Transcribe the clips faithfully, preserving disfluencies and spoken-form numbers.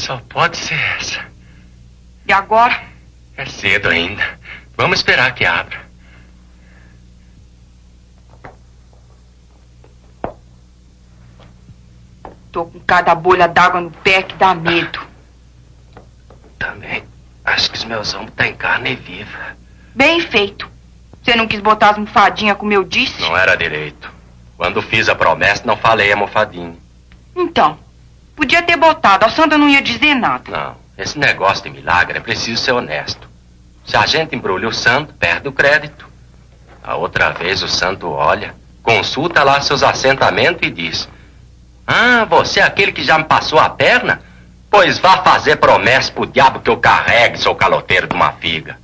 Só pode ser essa. E agora? É cedo ainda. Vamos esperar que abra. Tô com cada bolha d'água no pé que dá medo. Também. Acho que os meus ombros estão em carne viva. Bem feito. Você não quis botar as almofadinhas como eu disse? Não era direito. Quando fiz a promessa, não falei almofadinha. Então, podia ter botado. A Sandra não ia dizer nada. Não. Esse negócio de milagre é preciso ser honesto. Se a gente embrulha o santo, perde o crédito. A outra vez o santo olha, consulta lá seus assentamentos e diz: ah, você é aquele que já me passou a perna? Pois vá fazer promessa pro diabo que eu carregue, sou caloteiro de uma figa.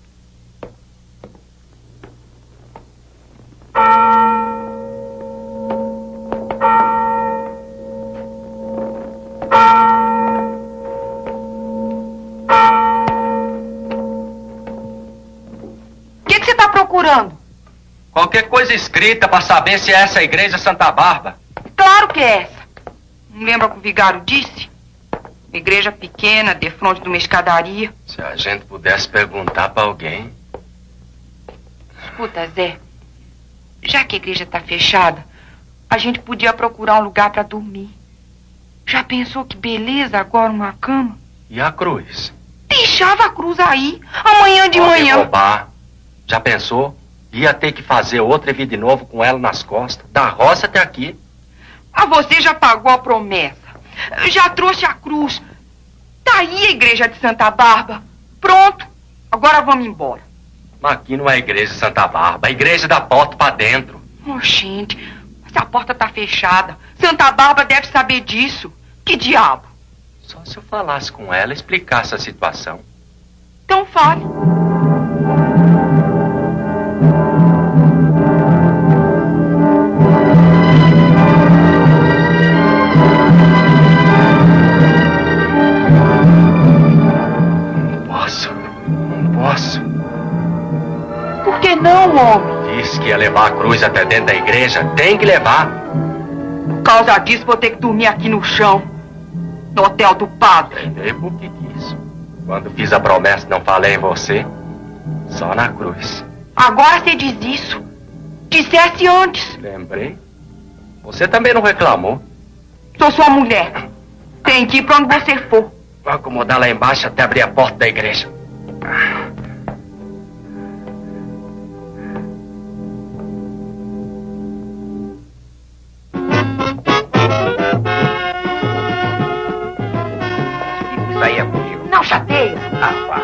O que que você tá procurando? Qualquer coisa escrita para saber se é essa a igreja Santa Bárbara. Claro que é essa. Não lembra o que o vigário disse? Uma igreja pequena, de frente de uma escadaria. Se a gente pudesse perguntar para alguém. Escuta, Zé. Já que a igreja tá fechada, a gente podia procurar um lugar para dormir. Já pensou que beleza agora uma cama? E a cruz? Deixava a cruz aí, amanhã de Pode manhã. roubar. Já pensou? Ia ter que fazer outra vida de novo com ela nas costas, da roça até aqui. Ah, você já pagou a promessa. Já trouxe a cruz. Tá aí a igreja de Santa Bárbara. Pronto. Agora vamos embora. Mas aqui não é a igreja de Santa Bárbara, é a igreja da porta para dentro. Oh, gente, mas a porta tá fechada. Santa Bárbara deve saber disso. Que diabo? Só se eu falasse com ela e explicasse a situação. Então fale. Por que não, homem? Disse que ia levar a cruz até dentro da igreja. Tem que levar. Por causa disso, vou ter que dormir aqui no chão. No hotel do padre. Entendeu por que disso? Quando fiz a promessa, não falei em você. Só na cruz. Agora você diz isso. Dissesse antes. Lembrei. Você também não reclamou. Sou sua mulher. Tem que ir pra onde você for. Vou acomodar lá embaixo até abrir a porta da igreja. Saia comigo. Não chateia. Ah, vá.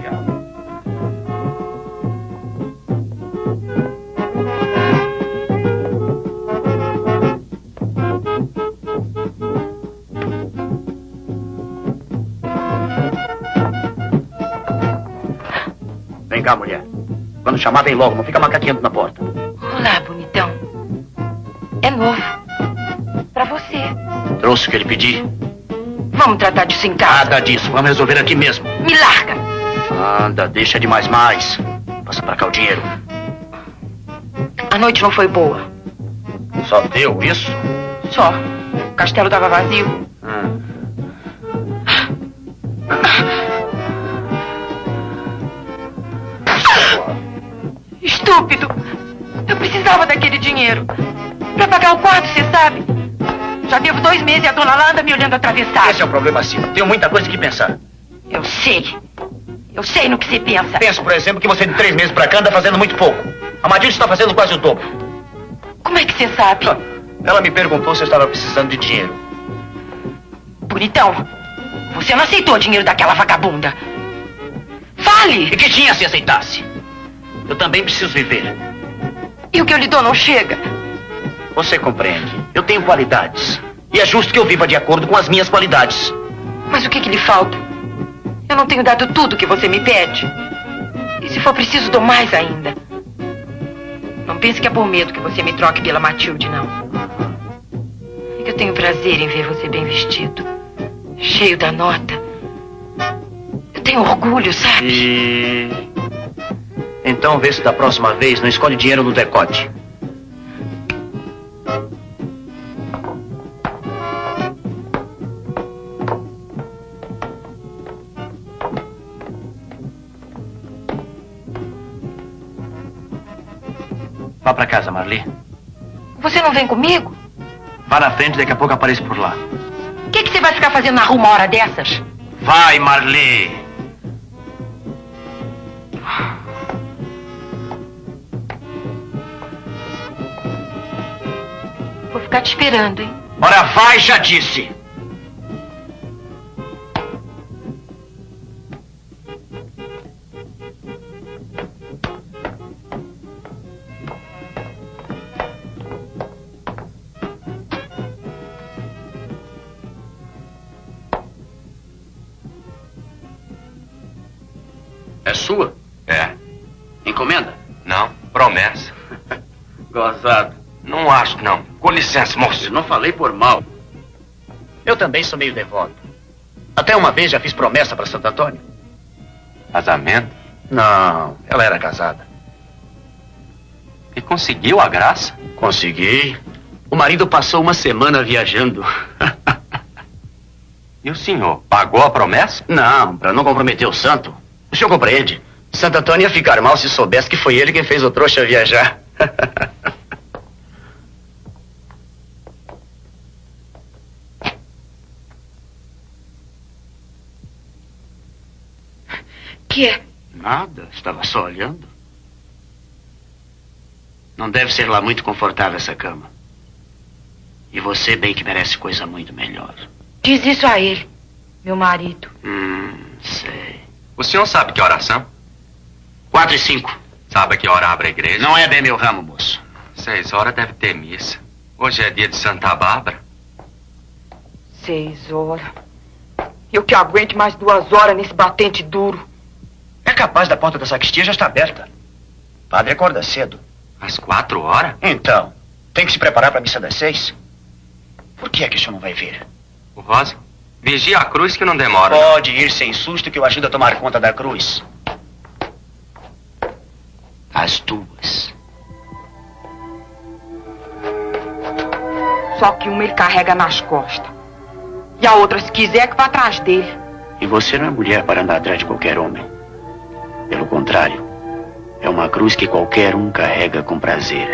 Vem cá, mulher. Quando chamar, vem logo. Não fica macaqueando na porta. Olá, bonitão. É novo. Pra você. Trouxe o que ele pediu. Vamos tratar disso em casa. Nada disso. Vamos resolver aqui mesmo. Me larga. Anda, deixa de mais mais. Passa pra cá o dinheiro. A noite não foi boa. Só deu isso? Só. O castelo tava vazio. Hum. Estúpido. Eu precisava daquele dinheiro. Pra pagar o quarto, você sabe. Já devo dois meses e a dona lá anda me olhando atravessar. Esse é o problema, sim. Tenho muita coisa que pensar. Eu sei. Eu sei no que você pensa. Penso, por exemplo, que você de três meses pra cá anda fazendo muito pouco. A Madilde está fazendo quase o dobro. Como é que você sabe? Ah, ela me perguntou se eu estava precisando de dinheiro. Bonitão, você não aceitou o dinheiro daquela vagabunda. Fale! E que tinha se aceitasse? Eu também preciso viver. E o que eu lhe dou não chega? Você compreende. Eu tenho qualidades. E é justo que eu viva de acordo com as minhas qualidades. Mas o que que lhe falta? Eu não tenho dado tudo o que você me pede. E se for preciso, dou mais ainda. Não pense que é por medo que você me troque pela Matilde, não. É que eu tenho prazer em ver você bem vestido. Cheio da nota. Eu tenho orgulho, sabe? E... Então vê se da próxima vez não escolhe dinheiro no decote. Vá pra casa, Marli. Você não vem comigo? Vá na frente, daqui a pouco apareço por lá. O que, que você vai ficar fazendo na rua uma hora dessas? Vai, Marli! Vou ficar te esperando, hein? Ora, vai, já disse! É sua? É. Encomenda? Não, promessa. Gozado. Não acho, não. Com licença, moço. Eu não falei por mal. Eu também sou meio devoto. Até uma vez já fiz promessa para Santo Antônio. Casamento? Não, ela era casada. E conseguiu a graça? Consegui. O marido passou uma semana viajando. E o senhor pagou a promessa? Não, para não comprometer o santo. O senhor compreende? Santo Antônio ia ficar mal se soubesse que foi ele quem fez o trouxa viajar. Que é? Nada, estava só olhando. Não deve ser lá muito confortável essa cama. E você bem que merece coisa muito melhor. Diz isso a ele, meu marido. Hum, sei. O senhor sabe que oração? Quatro e cinco. Sabe a que hora abre a igreja? Não é bem meu ramo, moço. Seis horas deve ter missa. Hoje é dia de Santa Bárbara. Seis horas. Eu que aguente mais duas horas nesse batente duro. É capaz da porta da sacristia já está aberta. Padre acorda cedo. Às quatro horas? Então, tem que se preparar para a missa das seis. Por que é que o senhor não vai ver? O Rosa, vigia a cruz que não demora. Pode ir sem susto que eu ajudo a tomar conta da cruz. As duas. Só que uma ele carrega nas costas. E a outra, se quiser, que vá atrás dele. E você não é mulher para andar atrás de qualquer homem. Pelo contrário, é uma cruz que qualquer um carrega com prazer.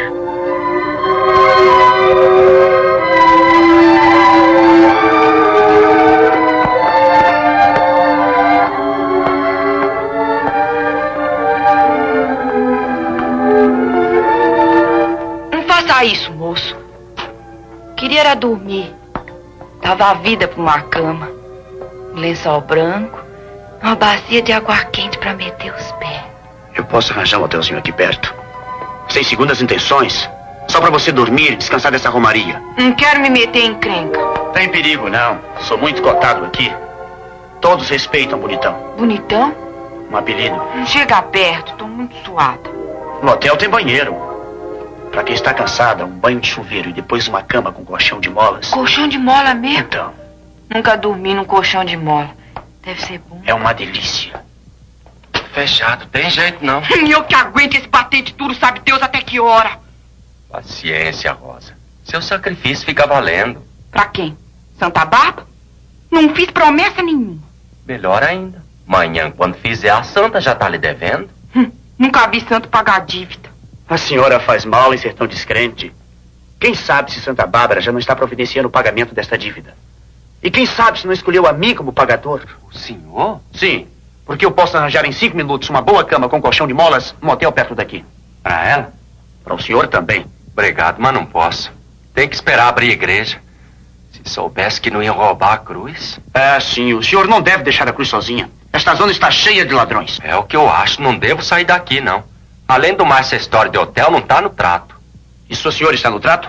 Não faça isso, moço. Queria era dormir. Dava a vida pra uma cama. Um lençol branco. Uma bacia de água quente pra meter os pés. Eu posso arranjar um hotelzinho aqui perto. Sem segundas intenções. Só pra você dormir e descansar dessa romaria. Não quero me meter em encrenca. Tem perigo, não. Sou muito cotado aqui. Todos respeitam Bonitão. Bonitão? Um apelido. Não chega perto, tô muito suada. No hotel tem banheiro. Pra quem está cansada, um banho de chuveiro e depois uma cama com colchão de molas. Colchão de mola mesmo? Então, Nunca dormi num colchão de mola. Deve ser bom. é uma delícia. Fechado, tem jeito não. Eu que aguento esse batente duro, sabe Deus até que hora. Paciência, Rosa. Seu sacrifício fica valendo. Pra quem? Santa Bárbara? Não fiz promessa nenhuma. Melhor ainda. Amanhã, quando fizer a santa, já tá lhe devendo. Hum, nunca vi santo pagar dívida. A senhora faz mal em ser tão descrente. Quem sabe se Santa Bárbara já não está providenciando o pagamento desta dívida? E quem sabe se não escolheu a mim como pagador? O senhor? Sim, porque eu posso arranjar em cinco minutos uma boa cama com colchão de molas num hotel perto daqui. Pra ela? Para o senhor também. Obrigado, mas não posso. Tem que esperar abrir a igreja. Se soubesse que não ia roubar a cruz. É, sim, o senhor não deve deixar a cruz sozinha. Esta zona está cheia de ladrões. É o que eu acho, não devo sair daqui, não. Além do mais, essa história de hotel não tá no trato. E se o senhor está no trato?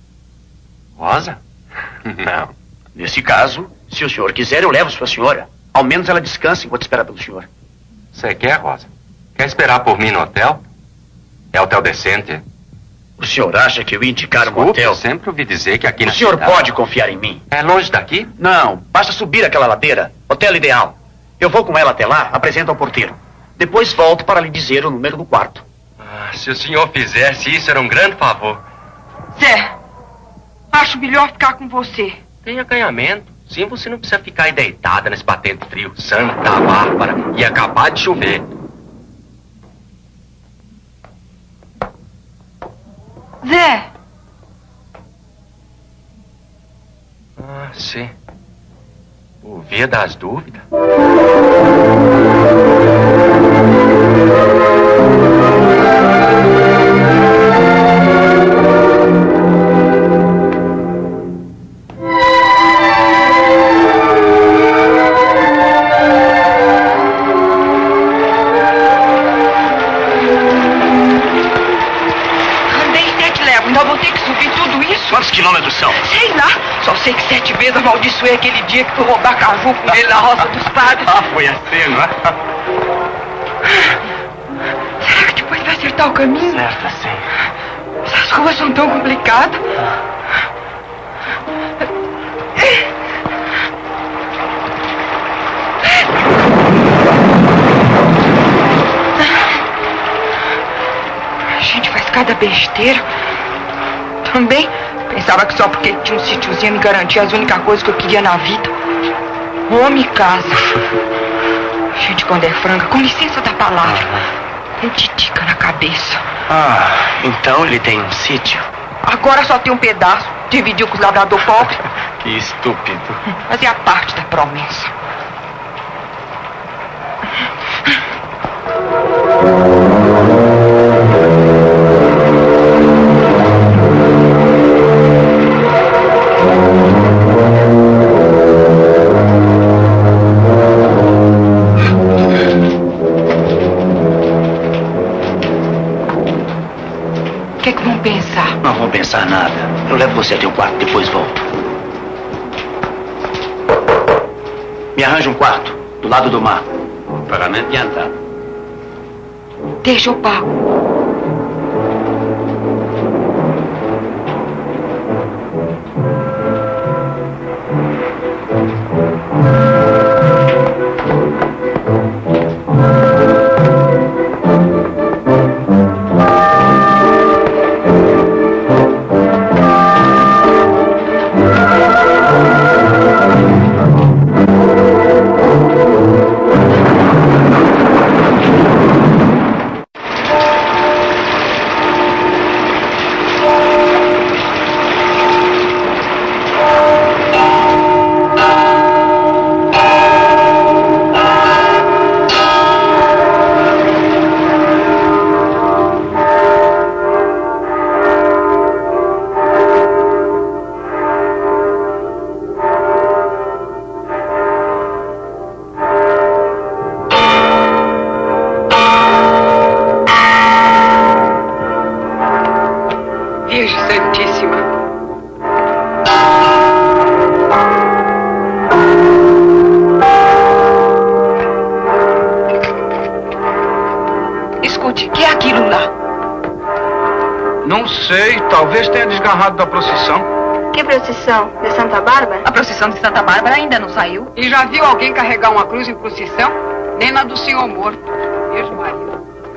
Rosa? Não. Nesse caso, se o senhor quiser, eu levo sua senhora. Ao menos ela descansa enquanto espera pelo senhor. Você quer, Rosa? Quer esperar por mim no hotel? É hotel decente. O senhor acha que eu ia indicar um Desculpe, hotel? eu sempre ouvi dizer que aqui O na senhor cidade... pode confiar em mim. É longe daqui? Não, basta subir aquela ladeira. Hotel ideal. Eu vou com ela até lá, apresento ao porteiro. Depois volto para lhe dizer o número do quarto. Ah, se o senhor fizesse isso, era um grande favor. Zé, acho melhor ficar com você. Tem acanhamento. Sim, você não precisa ficar aí deitada nesse batente frio. Santa Bárbara. E acabar de chover. Zé. Ah, sim. Por via das dúvidas. Quantos quilômetros são? Sei lá. Só sei que sete vezes amaldiçoei aquele dia que fui roubar caju com ele na roça dos padres. Ah, foi assim, não é? Será que depois vai acertar o caminho? Certo, sim. Essas ruas são tão complicadas. A gente faz cada besteira. Também pensava que só porque tinha um sítiozinho me garantia as únicas coisas que eu queria na vida. Homem e casa. Gente, quando é franca, com licença da palavra, um titica na cabeça. Ah, então ele tem um sítio? Agora só tem um pedaço. Dividiu com os lavrador pobre. Que estúpido. Fazia parte da promessa. O que é que vão pensar? Não vão pensar nada. Eu levo você até o quarto, depois volto. Me arranja um quarto, do lado do mar. Pagamento adiantado. Deixa eu pago. Talvez tenha desgarrado da procissão. Que procissão? De Santa Bárbara? A procissão de Santa Bárbara ainda não saiu. E já viu alguém carregar uma cruz em procissão? Nem na do senhor morto. Beijo, Maria.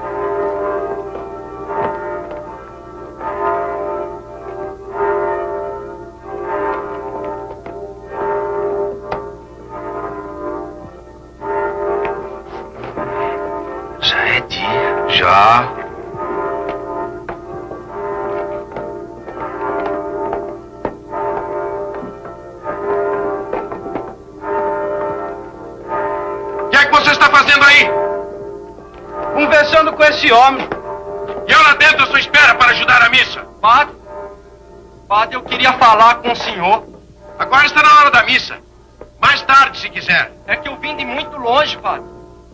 Já é dia. Já. Conversando com esse homem. E eu lá dentro à sua espera para ajudar a missa. Padre, padre, eu queria falar com o senhor. Agora está na hora da missa. Mais tarde, se quiser. É que eu vim de muito longe, padre.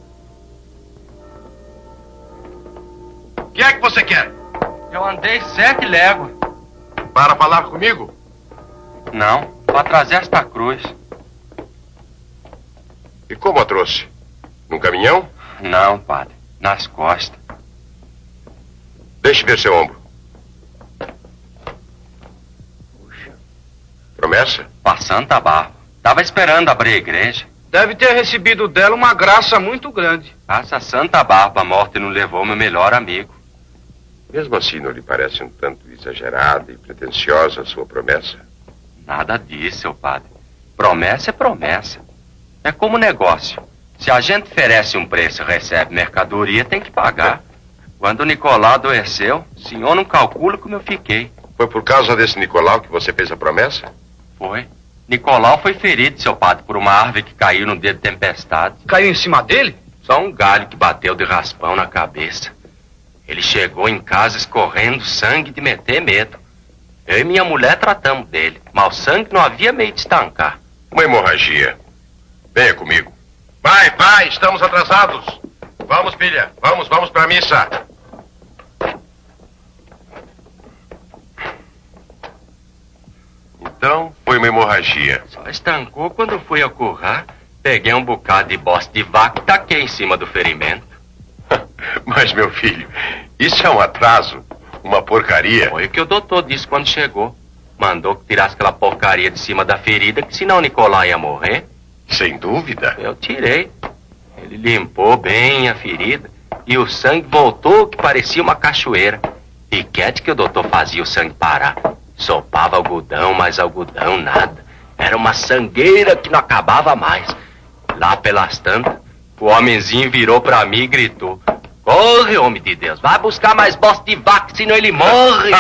O que é que você quer? Eu andei sete léguas. Para falar comigo? Não, para trazer esta cruz. E como a trouxe? Num caminhão? Não, padre. Nas costas. Deixe ver seu ombro. Puxa. Promessa? Para Santa Bárbara. Estava esperando abrir a igreja. Deve ter recebido dela uma graça muito grande. Essa Santa Bárbara morta não levou meu melhor amigo. Mesmo assim, não lhe parece um tanto exagerada e pretensiosa a sua promessa? Nada disso, seu padre. Promessa é promessa. É como negócio. Se a gente oferece um preço e recebe mercadoria, tem que pagar. Quando o Nicolau adoeceu, o senhor não calcula como eu fiquei. Foi por causa desse Nicolau que você fez a promessa? Foi. Nicolau foi ferido, seu padre, por uma árvore que caiu no dia de tempestade. Caiu em cima dele? Só um galho que bateu de raspão na cabeça. Ele chegou em casa escorrendo sangue de meter medo. Eu e minha mulher tratamos dele, mas o sangue não havia meio de estancar. Uma hemorragia. Venha comigo. Pai, pai, estamos atrasados. Vamos, filha. Vamos, vamos para a missa. Então, foi uma hemorragia. Só estancou quando fui ao currar. Peguei um bocado de bosta de vaca e taquei em cima do ferimento. Mas, meu filho, isso é um atraso. Uma porcaria. Foi o que o doutor disse quando chegou. Mandou que tirasse aquela porcaria de cima da ferida, que senão o Nicolau ia morrer. Sem dúvida. Eu tirei. Ele limpou bem a ferida e o sangue voltou que parecia uma cachoeira. E quieto que o doutor fazia o sangue parar. Sopava algodão, mas algodão nada. Era uma sangueira que não acabava mais. Lá pelas tantas, o homenzinho virou pra mim e gritou: corre, homem de Deus, vai buscar mais bosta de vaca, senão ele morre.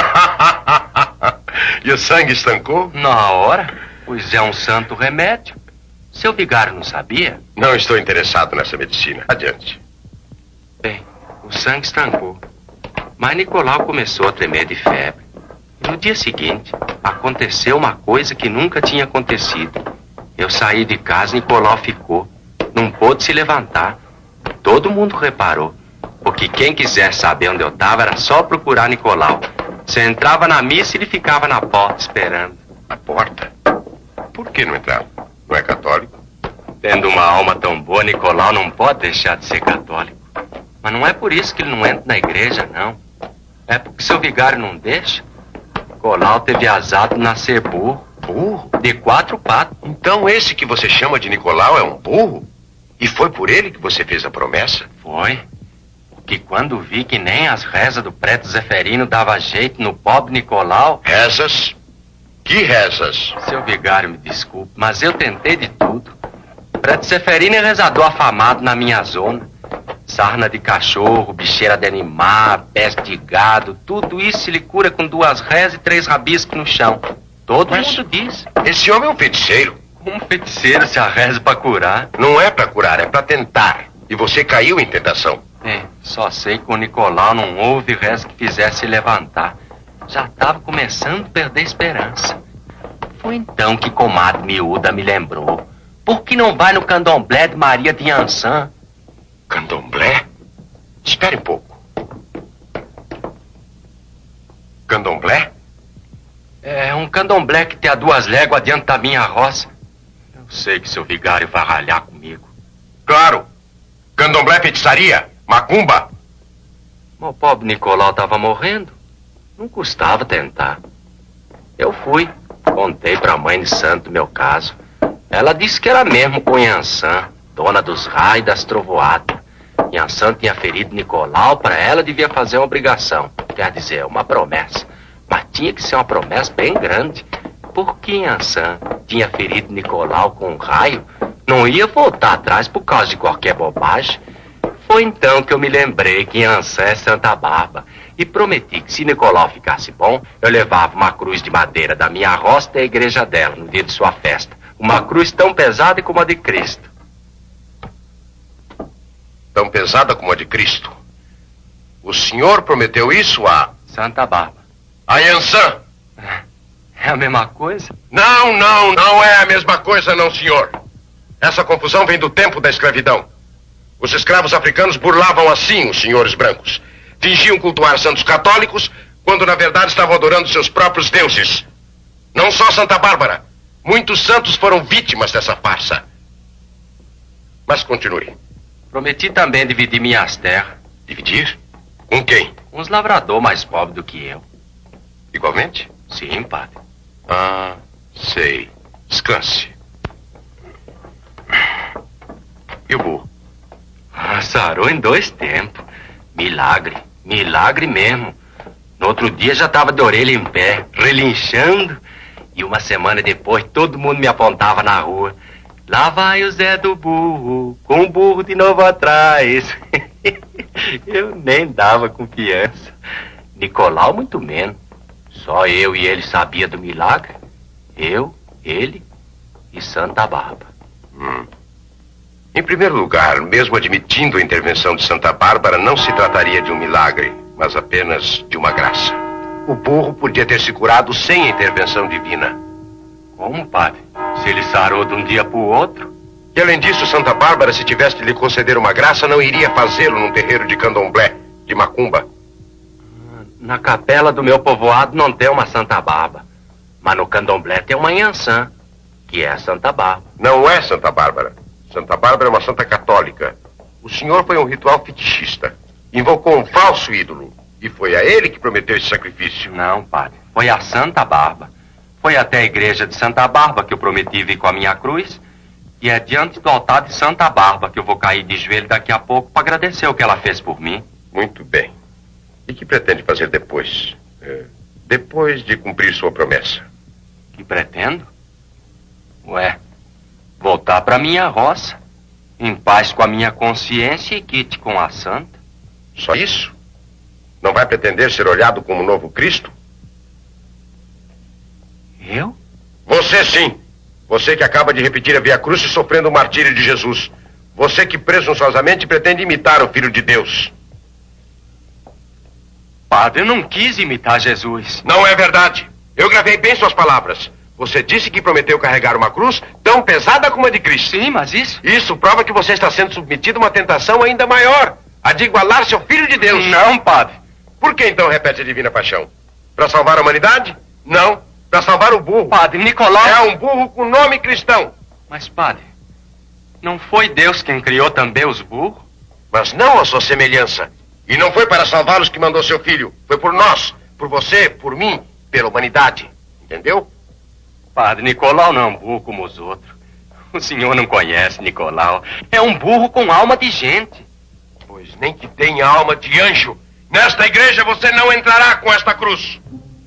E o sangue estancou? Na hora, pois é um santo remédio. Seu vigário não sabia? Não estou interessado nessa medicina. Adiante. Bem, o sangue estancou. Mas Nicolau começou a tremer de febre. E no dia seguinte, aconteceu uma coisa que nunca tinha acontecido. Eu saí de casa e Nicolau ficou. Não pôde se levantar. Todo mundo reparou. Porque quem quisesse saber onde eu estava era só procurar Nicolau. Você entrava na missa e ele ficava na porta esperando. Na porta? Por que não entrava? Não é católico? Tendo uma alma tão boa, Nicolau não pode deixar de ser católico. Mas não é por isso que ele não entra na igreja, não. É porque seu vigário não deixa. Nicolau teve azar de nascer burro. Burro? De quatro patas. Então esse que você chama de Nicolau é um burro? E foi por ele que você fez a promessa? Foi. Porque quando vi que nem as rezas do preto Zeferino dava jeito no pobre Nicolau... Rezas? Que rezas? Seu vigário, me desculpe, mas eu tentei de tudo. Preto Zeferino é rezador afamado na minha zona. Sarna de cachorro, bicheira de animar, peste de gado, tudo isso ele cura com duas rezas e três rabiscos no chão. Todo Mas mundo diz. Esse homem é um feiticeiro. Como feiticeiro se arreza pra curar? Não é pra curar, é pra tentar. E você caiu em tentação. É, só sei que o Nicolau não houve reza que fizesse levantar. Já estava começando a perder esperança. Foi então que comadre miúda me lembrou. Por que não vai no candomblé de Maria de Ançã? Candomblé? Espere um pouco. Candomblé? É um candomblé que tem a duas léguas adiante da minha roça. Eu sei que seu vigário vai ralhar comigo. Claro. Candomblé, feitiçaria, macumba. O pobre Nicolau estava morrendo. Não custava tentar. Eu fui. Contei pra mãe de santo meu caso. Ela disse que era mesmo com Iansã, dona dos raios e das trovoadas. Iansã tinha ferido Nicolau, para ela devia fazer uma obrigação. Quer dizer, uma promessa. Mas tinha que ser uma promessa bem grande. Porque Iansã tinha ferido Nicolau com um raio, não ia voltar atrás por causa de qualquer bobagem. Foi então que eu me lembrei que Iansã é Santa Bárbara. E prometi que se Nicolau ficasse bom, eu levava uma cruz de madeira da minha roça da igreja dela, no dia de sua festa. Uma cruz tão pesada como a de Cristo. Tão pesada como a de Cristo? O senhor prometeu isso a... Santa Bárbara. A Iansã? É a mesma coisa? Não, não, não é a mesma coisa, não, senhor. Essa confusão vem do tempo da escravidão. Os escravos africanos burlavam assim os senhores brancos. Fingiam cultuar santos católicos, quando na verdade estavam adorando seus próprios deuses. Não só Santa Bárbara. Muitos santos foram vítimas dessa farsa. Mas continue. Prometi também dividir minhas terras. Dividir? Com quem? Uns lavrador mais pobre do que eu. Igualmente? Sim, padre. Ah, sei. Descanse. E o burro? Ah, sarou em dois tempos. Milagre. Milagre mesmo. No outro dia já estava de orelha em pé, relinchando. E uma semana depois todo mundo me apontava na rua. Lá vai o Zé do burro, com o burro de novo atrás. Eu nem dava confiança. Nicolau muito menos. Só eu e ele sabia do milagre. Eu, ele e Santa Bárbara. Hum. Em primeiro lugar, mesmo admitindo a intervenção de Santa Bárbara, não se trataria de um milagre, mas apenas de uma graça. O burro podia ter se curado sem a intervenção divina. Como, padre? Se ele sarou de um dia para o outro? E além disso, Santa Bárbara, se tivesse de lhe conceder uma graça, não iria fazê-lo num terreiro de candomblé, de macumba. Na capela do meu povoado não tem uma Santa Bárbara, mas no candomblé tem uma Iansã, que é a Santa Bárbara. Não é Santa Bárbara. Santa Bárbara é uma santa católica. O senhor foi um ritual fetichista. Invocou um falso ídolo. E foi a ele que prometeu esse sacrifício. Não, padre. Foi a Santa Bárbara. Foi até a igreja de Santa Bárbara que eu prometi vir com a minha cruz. E é diante do altar de Santa Bárbara que eu vou cair de joelho daqui a pouco para agradecer o que ela fez por mim. Muito bem. E que pretende fazer depois? É, depois de cumprir sua promessa. Que pretendo? Ué, voltar para minha roça, em paz com a minha consciência e quite com a santa. Só isso? Não vai pretender ser olhado como novo Cristo? Eu? Você sim. Você que acaba de repetir a Via Crucis sofrendo o martírio de Jesus. Você que presunçosamente pretende imitar o Filho de Deus. Padre, eu não quis imitar Jesus. Não é verdade. Eu gravei bem suas palavras. Você disse que prometeu carregar uma cruz tão pesada como a de Cristo. Sim, mas isso... Isso prova que você está sendo submetido a uma tentação ainda maior. A de igualar-se ao Filho de Deus. Não, padre. Por que então repete a divina paixão? Para salvar a humanidade? Não. Para salvar o burro. Padre, Nicolau... É um burro com nome cristão. Mas, padre, não foi Deus quem criou também os burros? Mas não a sua semelhança. E não foi para salvá-los que mandou seu filho. Foi por nós, por você, por mim, pela humanidade. Entendeu? Padre, Nicolau não é um burro como os outros. O senhor não conhece Nicolau. É um burro com alma de gente. Pois nem que tenha alma de anjo. Nesta igreja você não entrará com esta cruz.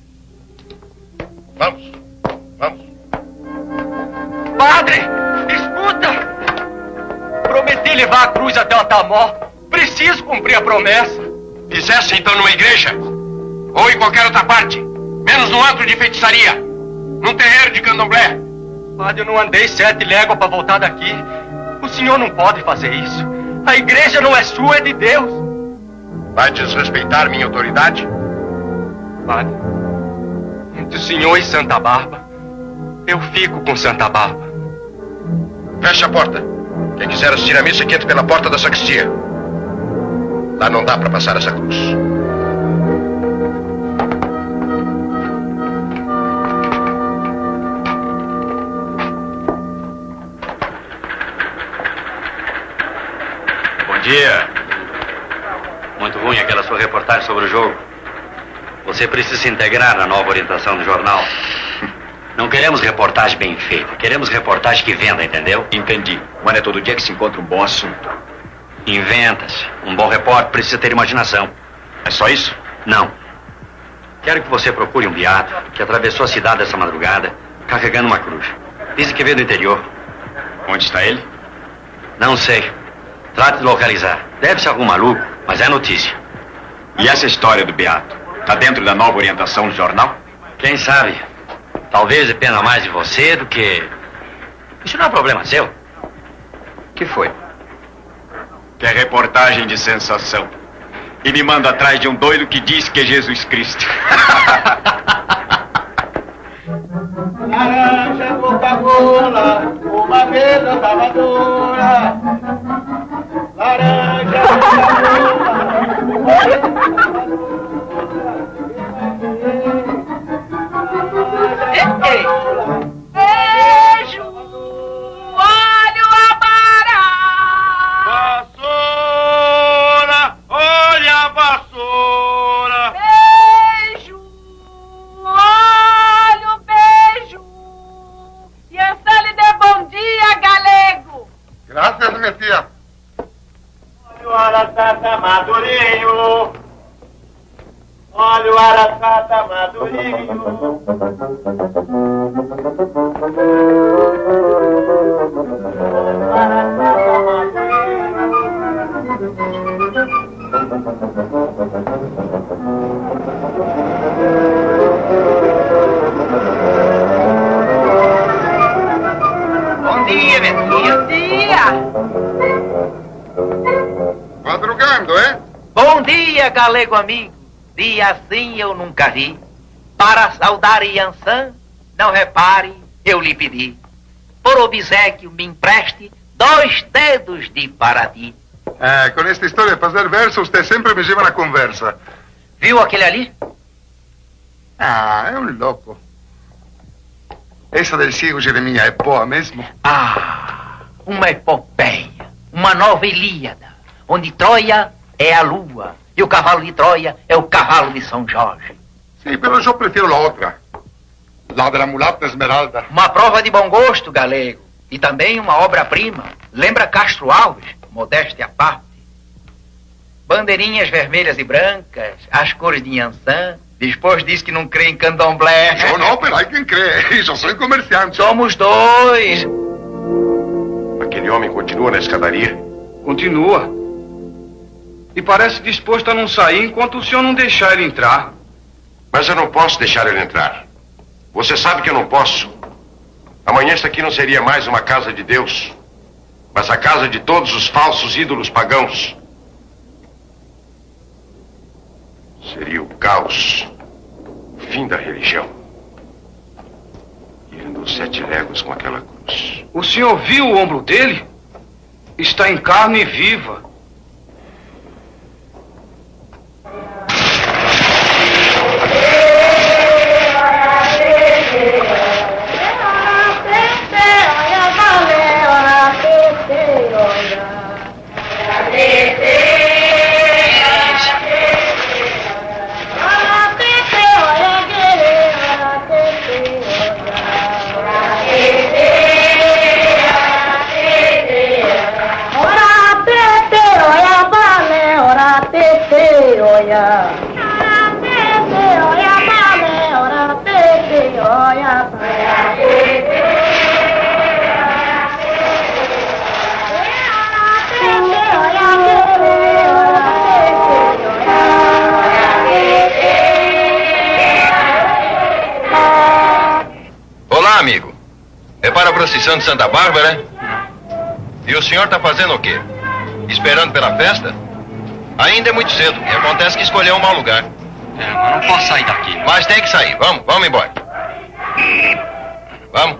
Vamos, vamos. Padre, escuta! Prometi levar a cruz até o Atamó. Preciso cumprir a promessa. Fizesse então numa igreja? Ou em qualquer outra parte? Menos num antro de feitiçaria? Num terreiro de candomblé? Padre, eu não andei sete léguas para voltar daqui. O senhor não pode fazer isso. A igreja não é sua, é de Deus. Vai desrespeitar minha autoridade? Padre, entre o senhor e Santa Bárbara, eu fico com Santa Bárbara. Feche a porta. Quem quiser assistir a missa, que entre pela porta da sacristia. Lá não dá para passar essa cruz. Bom dia. Muito ruim aquela sua reportagem sobre o jogo. Você precisa se integrar na nova orientação do jornal. Não queremos reportagem bem feita. Queremos reportagem que venda, entendeu? Entendi. Mas é todo dia que se encontra um bom assunto. Inventa-se. Um bom repórter precisa ter imaginação. É só isso? Não. Quero que você procure um beato que atravessou a cidade essa madrugada carregando uma cruz. Dizem que veio do interior. Onde está ele? Não sei. Trate de localizar. Deve ser algum maluco, mas é notícia. E essa história do beato? Está dentro da nova orientação do jornal? Quem sabe? Talvez dependa mais de você do que... Isso não é problema seu. O que foi? Quer reportagem de sensação. E me manda atrás de um doido que diz que é Jesus Cristo. Laranja, Coca-Cola, uma mesa salvadora. Laranja, Coca-Cola, uma mesa salvadora. Beijo! Olha a bará! Vassoura, olha a vassoura! Beijo! Olha o beijo! E essa lhe dê bom dia, galego! Graças, minha tia. Olha o araçá madurinho! Olha o araçá madurinho! Bom dia, minha filha. Bom dia. Madrugando, é? Bom dia, galego amigo. Dia assim eu nunca vi. Para saudar Iansã, não repare, eu lhe pedi. Por obséquio me empreste dois dedos de Paraty. Eh, con questa storia di fazer verso, você sempre me lleva na conversa. Viu aquele ali? Ah, é um louco. Essa del ciego Jeremias é boa mesmo? Ah, uma epopeia, uma nova Ilíada, onde Troia é a lua e o cavalo de Troia é o cavalo de São Jorge. Sim, mas eu prefiro a outra. La de la mulata Esmeralda. Uma prova de bom gosto, galego, e também uma obra-prima. Lembra Castro Alves, modéstia à parte. Bandeirinhas vermelhas e brancas, as cores de Iansã. Depois diz que não crê em candomblé. Eu não, pero há quem crê. Eu sou comerciante. Somos dois. Aquele homem continua na escadaria? Continua. E parece disposto a não sair enquanto o senhor não deixar ele entrar. Mas eu não posso deixar ele entrar. Você sabe que eu não posso. Amanhã esta aqui não seria mais uma casa de Deus, mas a casa de todos os falsos ídolos pagãos. Seria o caos, o fim da religião. E ele andou sete léguas com aquela cruz. O senhor viu o ombro dele? Está em carne viva. Olá, amigo. É para a procissão de Santa Bárbara? E o senhor está fazendo o quê? Esperando pela festa? Ainda é muito cedo e acontece que escolheu um mau lugar. É, mas não posso sair daqui, não. Mas tem que sair. Vamos, vamos embora. Vamos.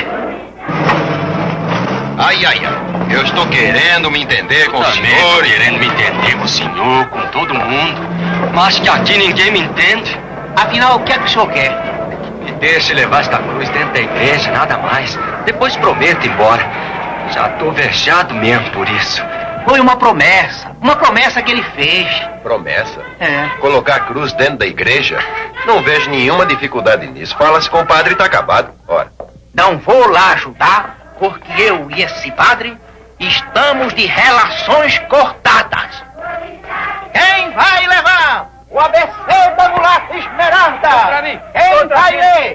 Ai, ai, ai. Eu estou querendo me entender com o Também senhor. tô querendo me entender com o senhor, com todo mundo. Mas que aqui ninguém me entende. Afinal, o que é que o senhor quer? Me deixe levar esta cruz dentro da igreja, nada mais. Depois prometo ir embora. Já tô vexado mesmo por isso. Foi uma promessa. Uma promessa que ele fez. Promessa? É. Colocar a cruz dentro da igreja? Não vejo nenhuma dificuldade nisso. Fala-se com o padre e está acabado. Ora. Não vou lá ajudar, porque eu e esse padre estamos de relações cortadas. Quem vai levar o A B C da mulata Esmeralda? Pra mim. Quem vai ler?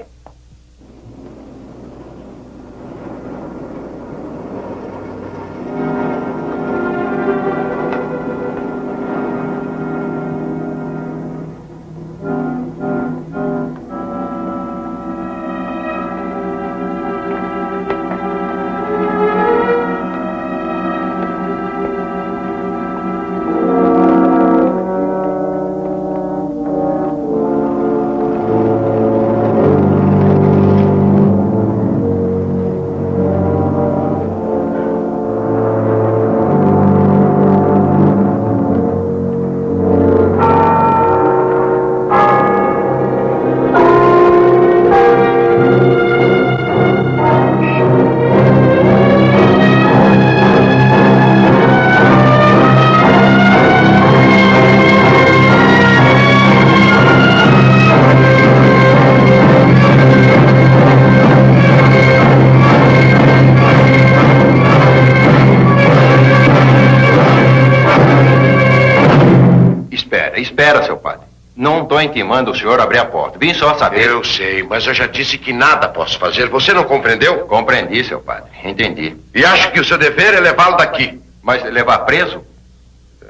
Espera, seu padre. Não estou intimando o senhor a abrir a porta. Vim só saber. Eu sei, mas eu já disse que nada posso fazer. Você não compreendeu? Compreendi, seu padre. Entendi. E acho que o seu dever é levá-lo daqui. Mas levar preso?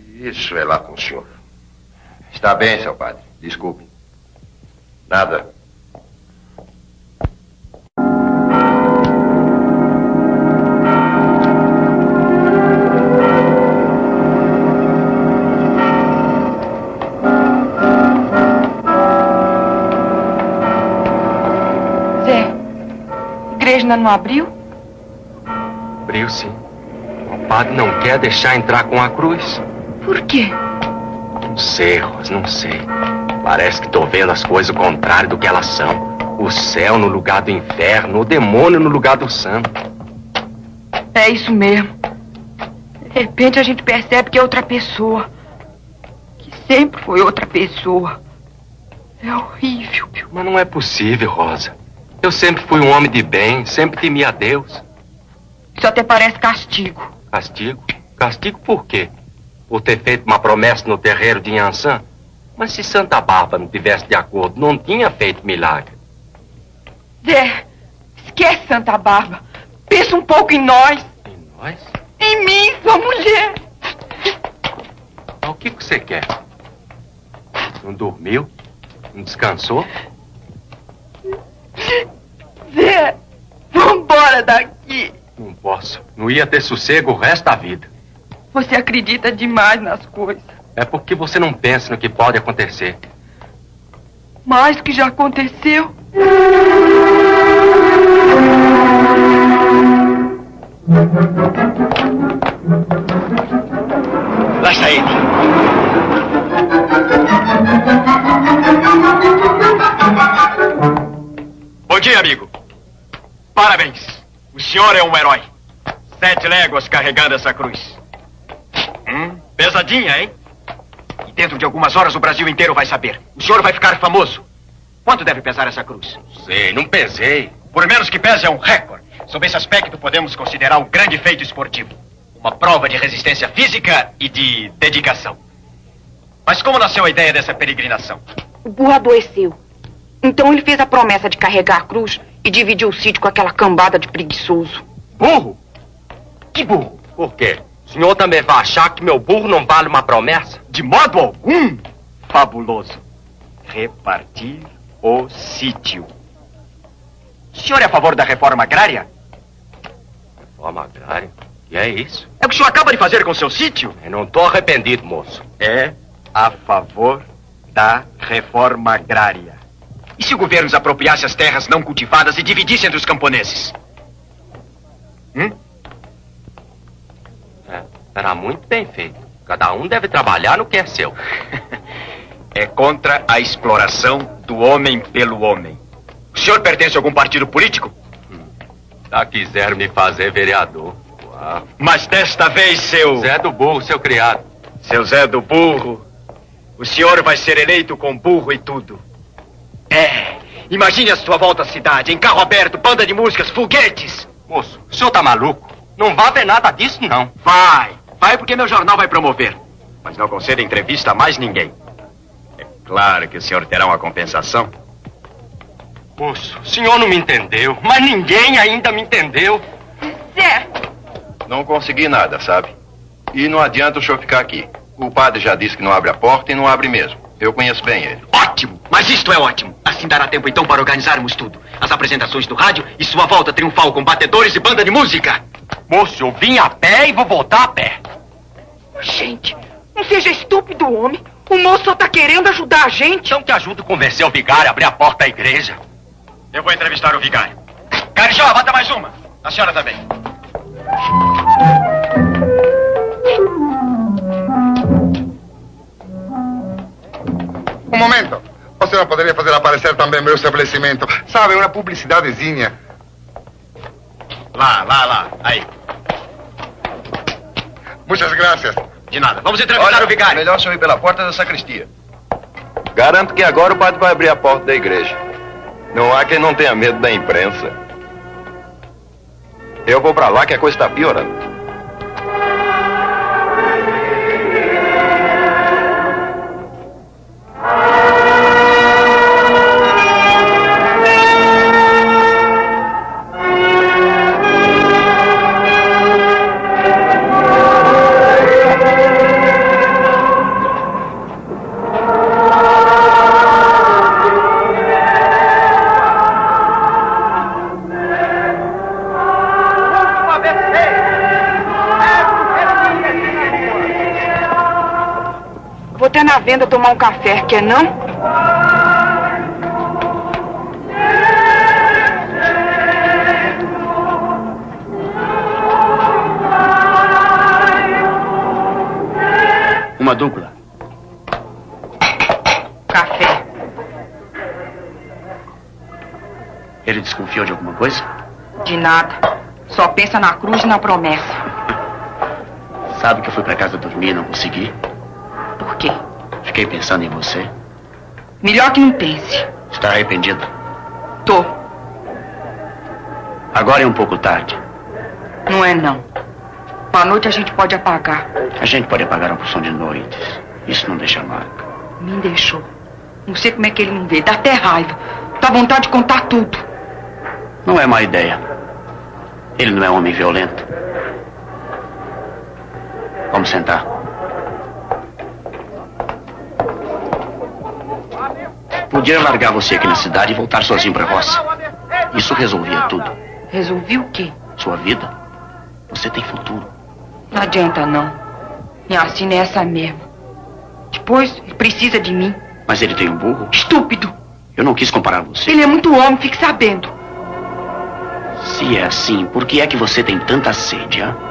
Isso é lá com o senhor. Está bem, seu padre. Desculpe. Nada. Zé, a igreja ainda não abriu? Abriu, sim. O padre não quer deixar entrar com a cruz. Por quê? Não sei, Rosa, não sei. Parece que tô vendo as coisas o contrário do que elas são. O céu no lugar do inferno, o demônio no lugar do santo. É isso mesmo. De repente a gente percebe que é outra pessoa. Que sempre foi outra pessoa. É horrível, viu? Mas não é possível, Rosa. Eu sempre fui um homem de bem, sempre temi a Deus. Isso até parece castigo. Castigo? Castigo por quê? Por ter feito uma promessa no terreiro de Inhansã? Mas se Santa Bárbara não tivesse de acordo, não tinha feito milagre. Zé, esquece Santa Bárbara. Pensa um pouco em nós. Em nós? Em mim, sua mulher. Mas o que que você quer? Não dormiu? Não descansou? Zé, vambora daqui. Não posso. Não ia ter sossego o resto da vida. Você acredita demais nas coisas. É porque você não pensa no que pode acontecer. Mais do que já aconteceu. Lá está ele. Bom dia, amigo. Parabéns. O senhor é um herói. Sete léguas carregando essa cruz. Hum, pesadinha, hein? E dentro de algumas horas o Brasil inteiro vai saber. O senhor vai ficar famoso. Quanto deve pesar essa cruz? Sei, não pesei. Por menos que pese, é um recorde. Sob esse aspecto, podemos considerar um grande feito esportivo. Uma prova de resistência física e de dedicação. Mas como nasceu a ideia dessa peregrinação? O burro adoeceu. Então ele fez a promessa de carregar a cruz e dividir o sítio com aquela cambada de preguiçoso. Burro? Que burro? Por quê? O senhor também vai achar que meu burro não vale uma promessa? De modo algum. Fabuloso. Repartir o sítio. O senhor é a favor da reforma agrária? Reforma agrária? E é isso? É o que o senhor acaba de fazer com o seu sítio? Eu não tô arrependido, moço. É a favor da reforma agrária. E se o governo desapropriasse as terras não cultivadas e dividisse entre os camponeses? Hum? É, será muito bem feito. Cada um deve trabalhar no que é seu. É contra a exploração do homem pelo homem. O senhor pertence a algum partido político? Hum. Já quiseram me fazer vereador. Uau. Mas desta vez, seu... Zé do Burro, seu criado. Seu Zé do Burro, o senhor vai ser eleito com burro e tudo. É, imagine a sua volta à cidade, em carro aberto, banda de músicas, foguetes. Moço, o senhor tá maluco? Não vai ver nada disso, não. Vai, vai porque meu jornal vai promover. Mas não conceda entrevista a mais ninguém. É claro que o senhor terá uma compensação. Moço, o senhor não me entendeu, mas ninguém ainda me entendeu. Zé! Não consegui nada, sabe? E não adianta o senhor ficar aqui. O padre já disse que não abre a porta e não abre mesmo. Eu conheço bem ele. Ótimo! Mas isto é ótimo. Assim dará tempo então para organizarmos tudo. As apresentações do rádio e sua volta triunfal com batedores e banda de música. Moço, eu vim a pé e vou voltar a pé. Gente, não seja estúpido, homem. O moço só tá querendo ajudar a gente. Então que ajuda a convencer o vigário a abrir a porta da igreja. Eu vou entrevistar o vigário. Carijó, bata mais uma. A senhora também. Um momento. Você não poderia fazer aparecer também meu estabelecimento? Sabe, uma publicidadezinha. Lá, lá, lá. Aí. Muitas graças. De nada. Vamos entrevistar Olha, o vigário. Melhor o senhor ir pela porta da sacristia. Garanto que agora o padre vai abrir a porta da igreja. Não há quem não tenha medo da imprensa. Eu vou pra lá que a coisa está piorando. Vou até na venda tomar um café, quer não? Uma dupla. Café. Ele desconfiou de alguma coisa? De nada. Só pensa na cruz e na promessa. Sabe que eu fui pra casa dormir e não consegui? Por quê? Fiquei pensando em você. Melhor que não pense. Está arrependida? Tô. Agora é um pouco tarde. Não é não. Pra noite a gente pode apagar. A gente pode apagar uma porção de noites. Isso não deixa marca. Me deixou. Não sei como é que ele não vê. Dá até raiva. Dá vontade de contar tudo. Não é má ideia. Ele não é um homem violento. Vamos sentar. Podia largar você aqui na cidade e voltar sozinho pra roça. Isso resolvia tudo. Resolvi o quê? Sua vida. Você tem futuro. Não adianta, não. Minha sina é essa mesmo. Depois, ele precisa de mim. Mas ele tem um burro? Estúpido. Eu não quis comparar você. Ele é muito homem, fique sabendo. Se é assim, por que é que você tem tanta sede, hã?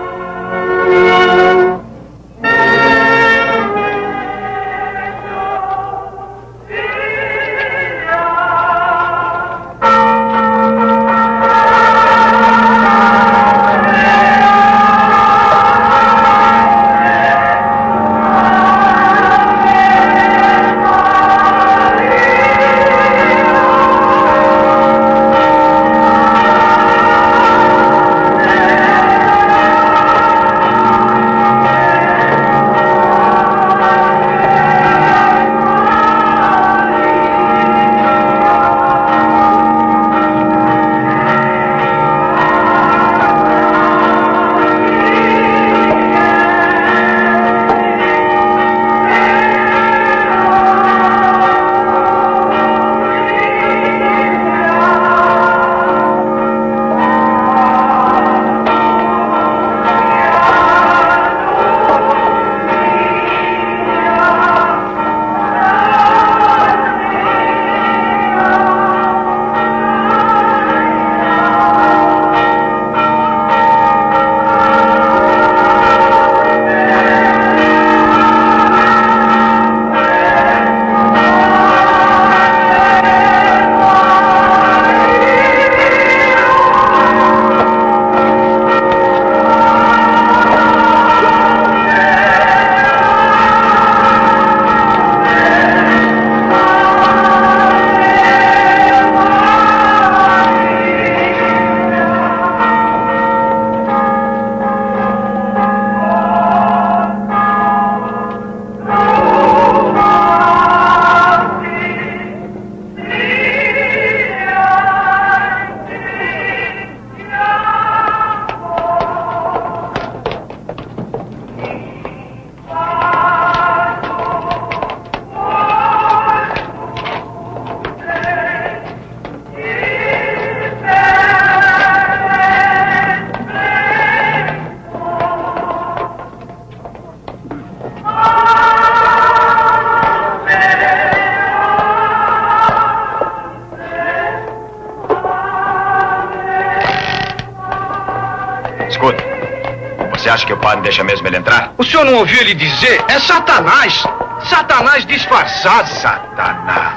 Você acha que o padre deixa mesmo ele entrar? O senhor não ouviu ele dizer? É Satanás. Satanás disfarçado. Satanás.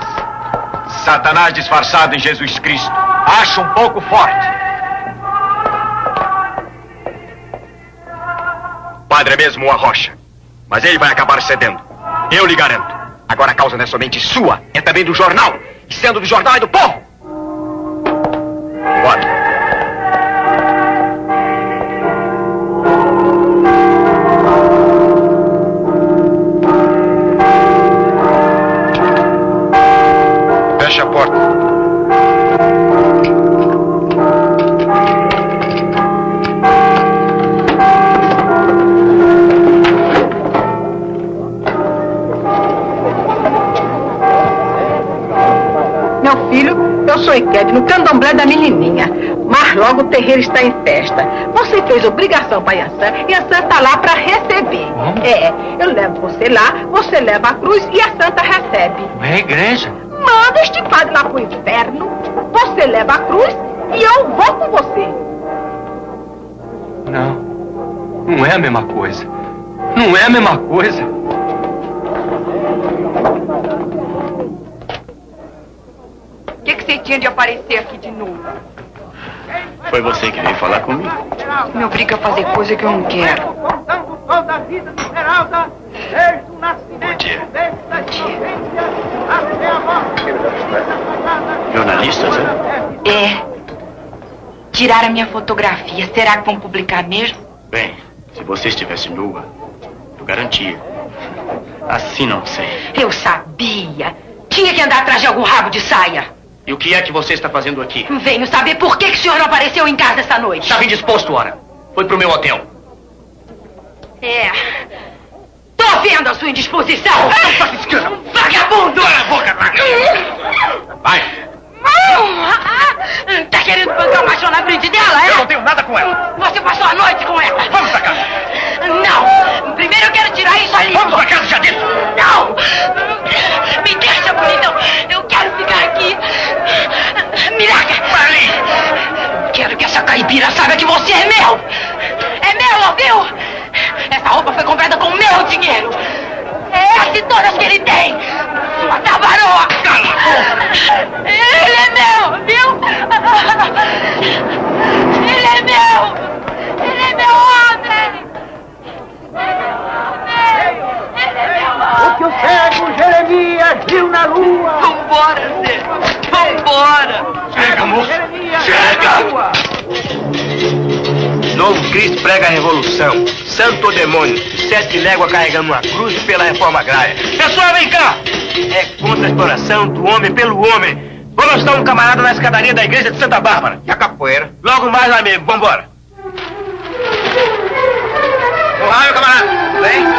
Satanás disfarçado em Jesus Cristo. Acho um pouco forte. O padre é mesmo uma rocha. Mas ele vai acabar cedendo. Eu lhe garanto. Agora a causa não é somente sua, é também do jornal. E sendo do jornal é do povo. Bora. Feche a porta. Meu filho, eu sou Iquete, no candomblé da menininha. Mas logo o terreiro está em festa. Você fez obrigação para Yansan e Yansan está lá para receber. Hum? É, eu levo você lá, você leva a cruz e a santa recebe. É a igreja? Manda este padre lá pro inferno, você leva a cruz e eu vou com você. Não, não é a mesma coisa. Não é a mesma coisa. O que, que você tinha de aparecer aqui de novo? Foi você que veio falar comigo. Me obriga a fazer coisa que eu não quero. Toda a vida de Esmeralda, desde o nascimento. Bom dia. Bom dia. Até a morte. Jornalistas, né? É. Tiraram a minha fotografia. Será que vão publicar mesmo? Bem, se você estivesse nua, eu garantia. Assim não sei. Eu sabia. Tinha que andar atrás de algum rabo de saia. E o que é que você está fazendo aqui? Venho saber por que, que o senhor não apareceu em casa essa noite. Estava indisposto, ora. Foi pro meu hotel. É. Tô vendo a sua indisposição. Franciscana! Vagabundo! Cala a boca, vaga! Vai! Tá querendo bancar o machão na frente dela, é? Eu não tenho nada com ela. Você passou a noite com ela. Vamos pra casa. Não. Primeiro eu quero tirar isso ali. Vamos pra casa, já disse. Não. Me deixa, bonitão. Eu quero ficar aqui. Miraca. Marli. Quero que essa caipira saiba que você é meu. É meu, ouviu? Essa roupa foi comprada com meu dinheiro. É essa e todas que ele tem. Sua tabaroa. Cala a boca. Ele é meu, viu? Ele é meu. Ele é meu homem. Ele é meu homem. O que o cego Jeremias viu na lua. Vambora, Zé. Vambora. Chega, moço. Chega. Novo Cristo prega a revolução. Santo demônio. Sete léguas carregando uma cruz pela reforma agrária. Pessoal, vem cá. É contra a exploração do homem pelo homem. Vamos ajudar um camarada na escadaria da igreja de Santa Bárbara. E a capoeira. Logo mais lá mesmo. Vambora. Olá, meu camarada. Vem.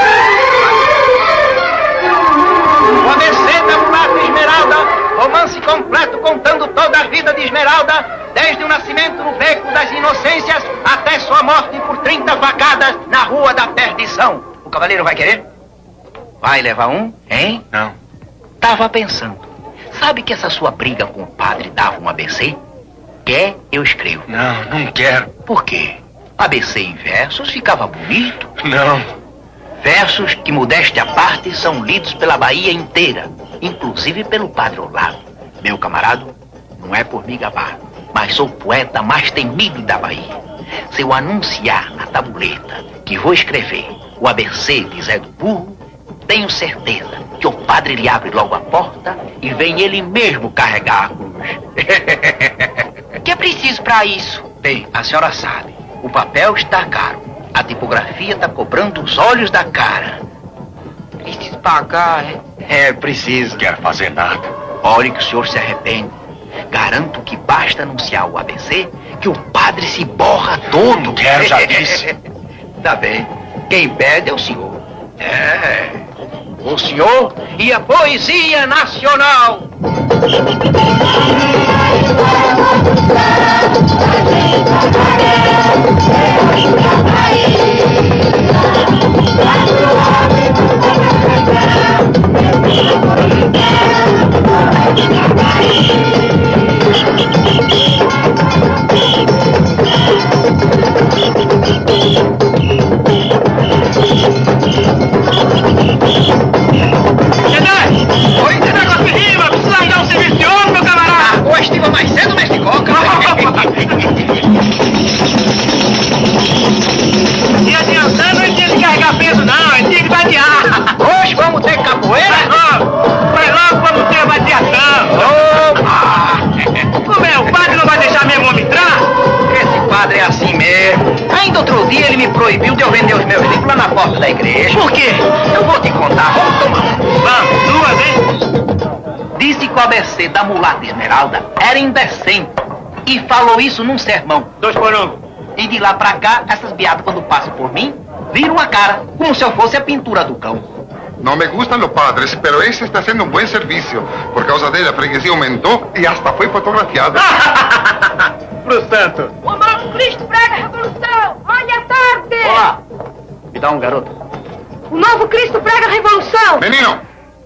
O A B C da mulata Esmeralda, romance completo contando toda a vida de Esmeralda, desde o nascimento no beco das inocências até sua morte por trinta facadas na rua da perdição. O cavaleiro vai querer? Vai levar um, hein? Não. Tava pensando. Sabe que essa sua briga com o padre dava um A B C? Quer, eu escrevo. Não, não quero. Por quê? A B C em versos ficava bonito. Não. Versos que, modéstia à parte, são lidos pela Bahia inteira, inclusive pelo padre Olavo. Meu camarada, não é por me gabar, mas sou o poeta mais temido da Bahia. Se eu anunciar na tabuleta que vou escrever o A B C de Zé do Burro, tenho certeza que o padre lhe abre logo a porta e vem ele mesmo carregar a cruz. O que é preciso pra isso? Bem, a senhora sabe, o papel está caro. A tipografia está cobrando os olhos da cara. Preciso pagar, é? É, preciso. Quer fazer nada. Olhe que o senhor se arrepende. Garanto que basta anunciar o A B C que o padre se borra todo. Não quero, já disse. Tá bem. Quem pede é o senhor. É. O senhor e a poesia nacional. Oi, esse negócio de rima, precisa largar o serviço de homem, meu camarada. Ou estiva mais cedo neste coca. E adiantando, ele tinha de carregar peso, não, ele tinha de vadiar. Hoje vamos ter capoeira? Vai logo, vai logo, vamos ter vadiação. Opa! Como é, o padre não vai deixar mesmo homem entrar? Esse padre é assim mesmo. Ainda outro dia ele me proibiu de eu vender os meus livros lá na porta da igreja. Por quê? Eu vou te contar, vamos tomar um. Vamos, duas, hein? Disse que o A B C da mulata Esmeralda era indecente. E falou isso num sermão. Dois porongos. E de lá pra cá, essas beatas quando passam por mim, viram a cara, como se eu fosse a pintura do cão. No me gustan los padres, pero ese está haciendo un buen servicio. Por causa de él, la freguesía aumentó y hasta fue fotografiada. pro santo. O novo Cristo prega a revolução. Olha a tarde. Olá. Me dá um garoto. O novo Cristo prega a revolução. Menino.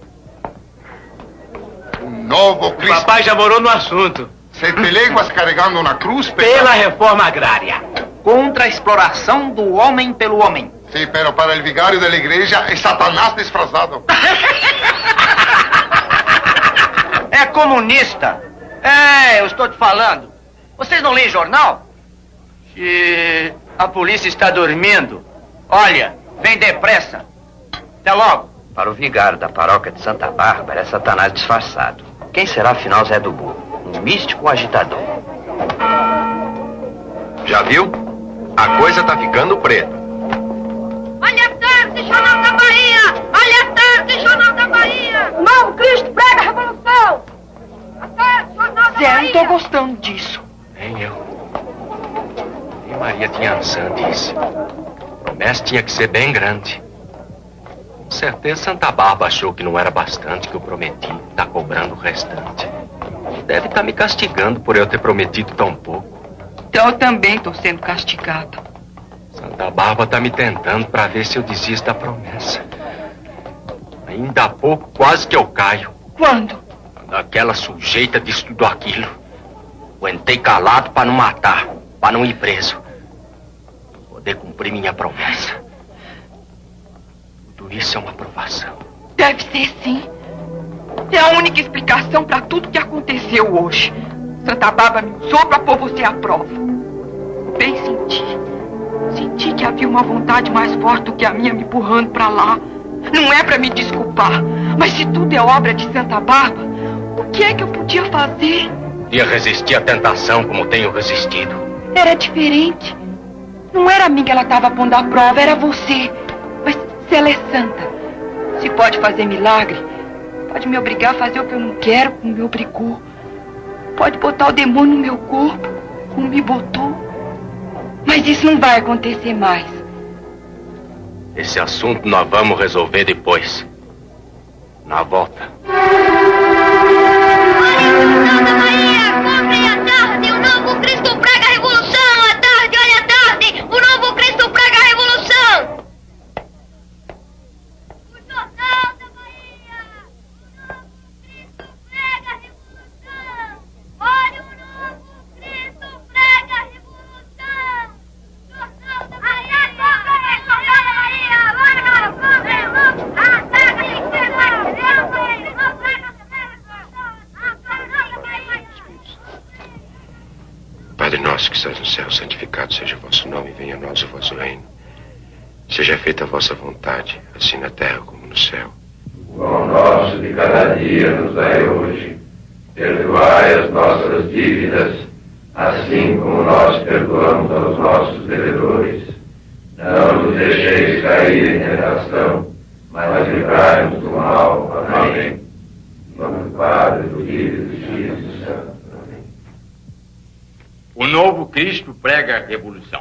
O novo Cristo. O papai já morou no assunto. Sete léguas carregando uma cruz pela reforma agrária. Contra a exploração do homem pelo homem. Sim, pero para el vigário da igreja é Satanás disfarçado. É comunista. É, eu estou te falando. Vocês não leem jornal? E a polícia está dormindo. Olha, vem depressa. Até logo. Para o vigário da paróquia de Santa Bárbara é Satanás disfarçado. Quem será afinal Zé do Burro? Um místico agitador. Já viu? A coisa tá ficando preta. Olha a tarde, Jornal da Bahia! Olha a tarde, Jornal da Bahia! O novo Cristo prega a revolução! A tarde, Jornal da Zé, Bahia! não tô gostando disso. Nem eu. E Maria Tiançã disse. A promessa tinha que ser bem grande. Com certeza Santa Bárbara achou que não era bastante que eu prometi. Tá cobrando o restante. Deve estar me castigando por eu ter prometido tão pouco. Então eu também tô sendo castigado. Santa Bárbara tá me tentando para ver se eu desisto da promessa. Ainda há pouco, quase que eu caio. Quando? Quando aquela sujeita disse tudo aquilo. Aguentei calado para não matar, para não ir preso. Poder cumprir minha promessa. Tudo isso é uma provação. Deve ser sim. É a única explicação para tudo que aconteceu hoje. Santa Bárbara me usou para pôr você à prova. Bem senti. Senti que havia uma vontade mais forte do que a minha me empurrando para lá. Não é para me desculpar, mas se tudo é obra de Santa Bárbara, o que é que eu podia fazer? Podia resistir à tentação como tenho resistido. Era diferente. Não era a mim que ela estava pondo à prova, era você. Mas se ela é santa, se pode fazer milagre, pode me obrigar a fazer o que eu não quero, como me obrigou. Pode botar o demônio no meu corpo, como me botou. Mas isso não vai acontecer mais. Esse assunto nós vamos resolver depois. Na volta. Comprem a tarde, o novo Cristo prega a revolução! A tarde, olha a tarde! O novo Cristo prega a revolução! O Jornal da Bahia! O novo Cristo prega a revolução! Olha o novo Cristo prega a revolução! Jornal da Bahia! Jornal da Bahia! Agora, comprem o novo! A tarde, prega a revolução! Padre nosso que estás no céu, santificado seja o vosso nome, venha a nós o vosso reino. Seja feita a vossa vontade, assim na terra como no céu. O pão nosso de cada dia nos dai hoje. Perdoai as nossas dívidas, assim como nós perdoamos aos nossos devedores. Não nos deixeis cair em tentação, mas livrai-nos do mal. Amém. Em nome do Padre, do Filho e do Espírito Santo. O novo Cristo prega a revolução.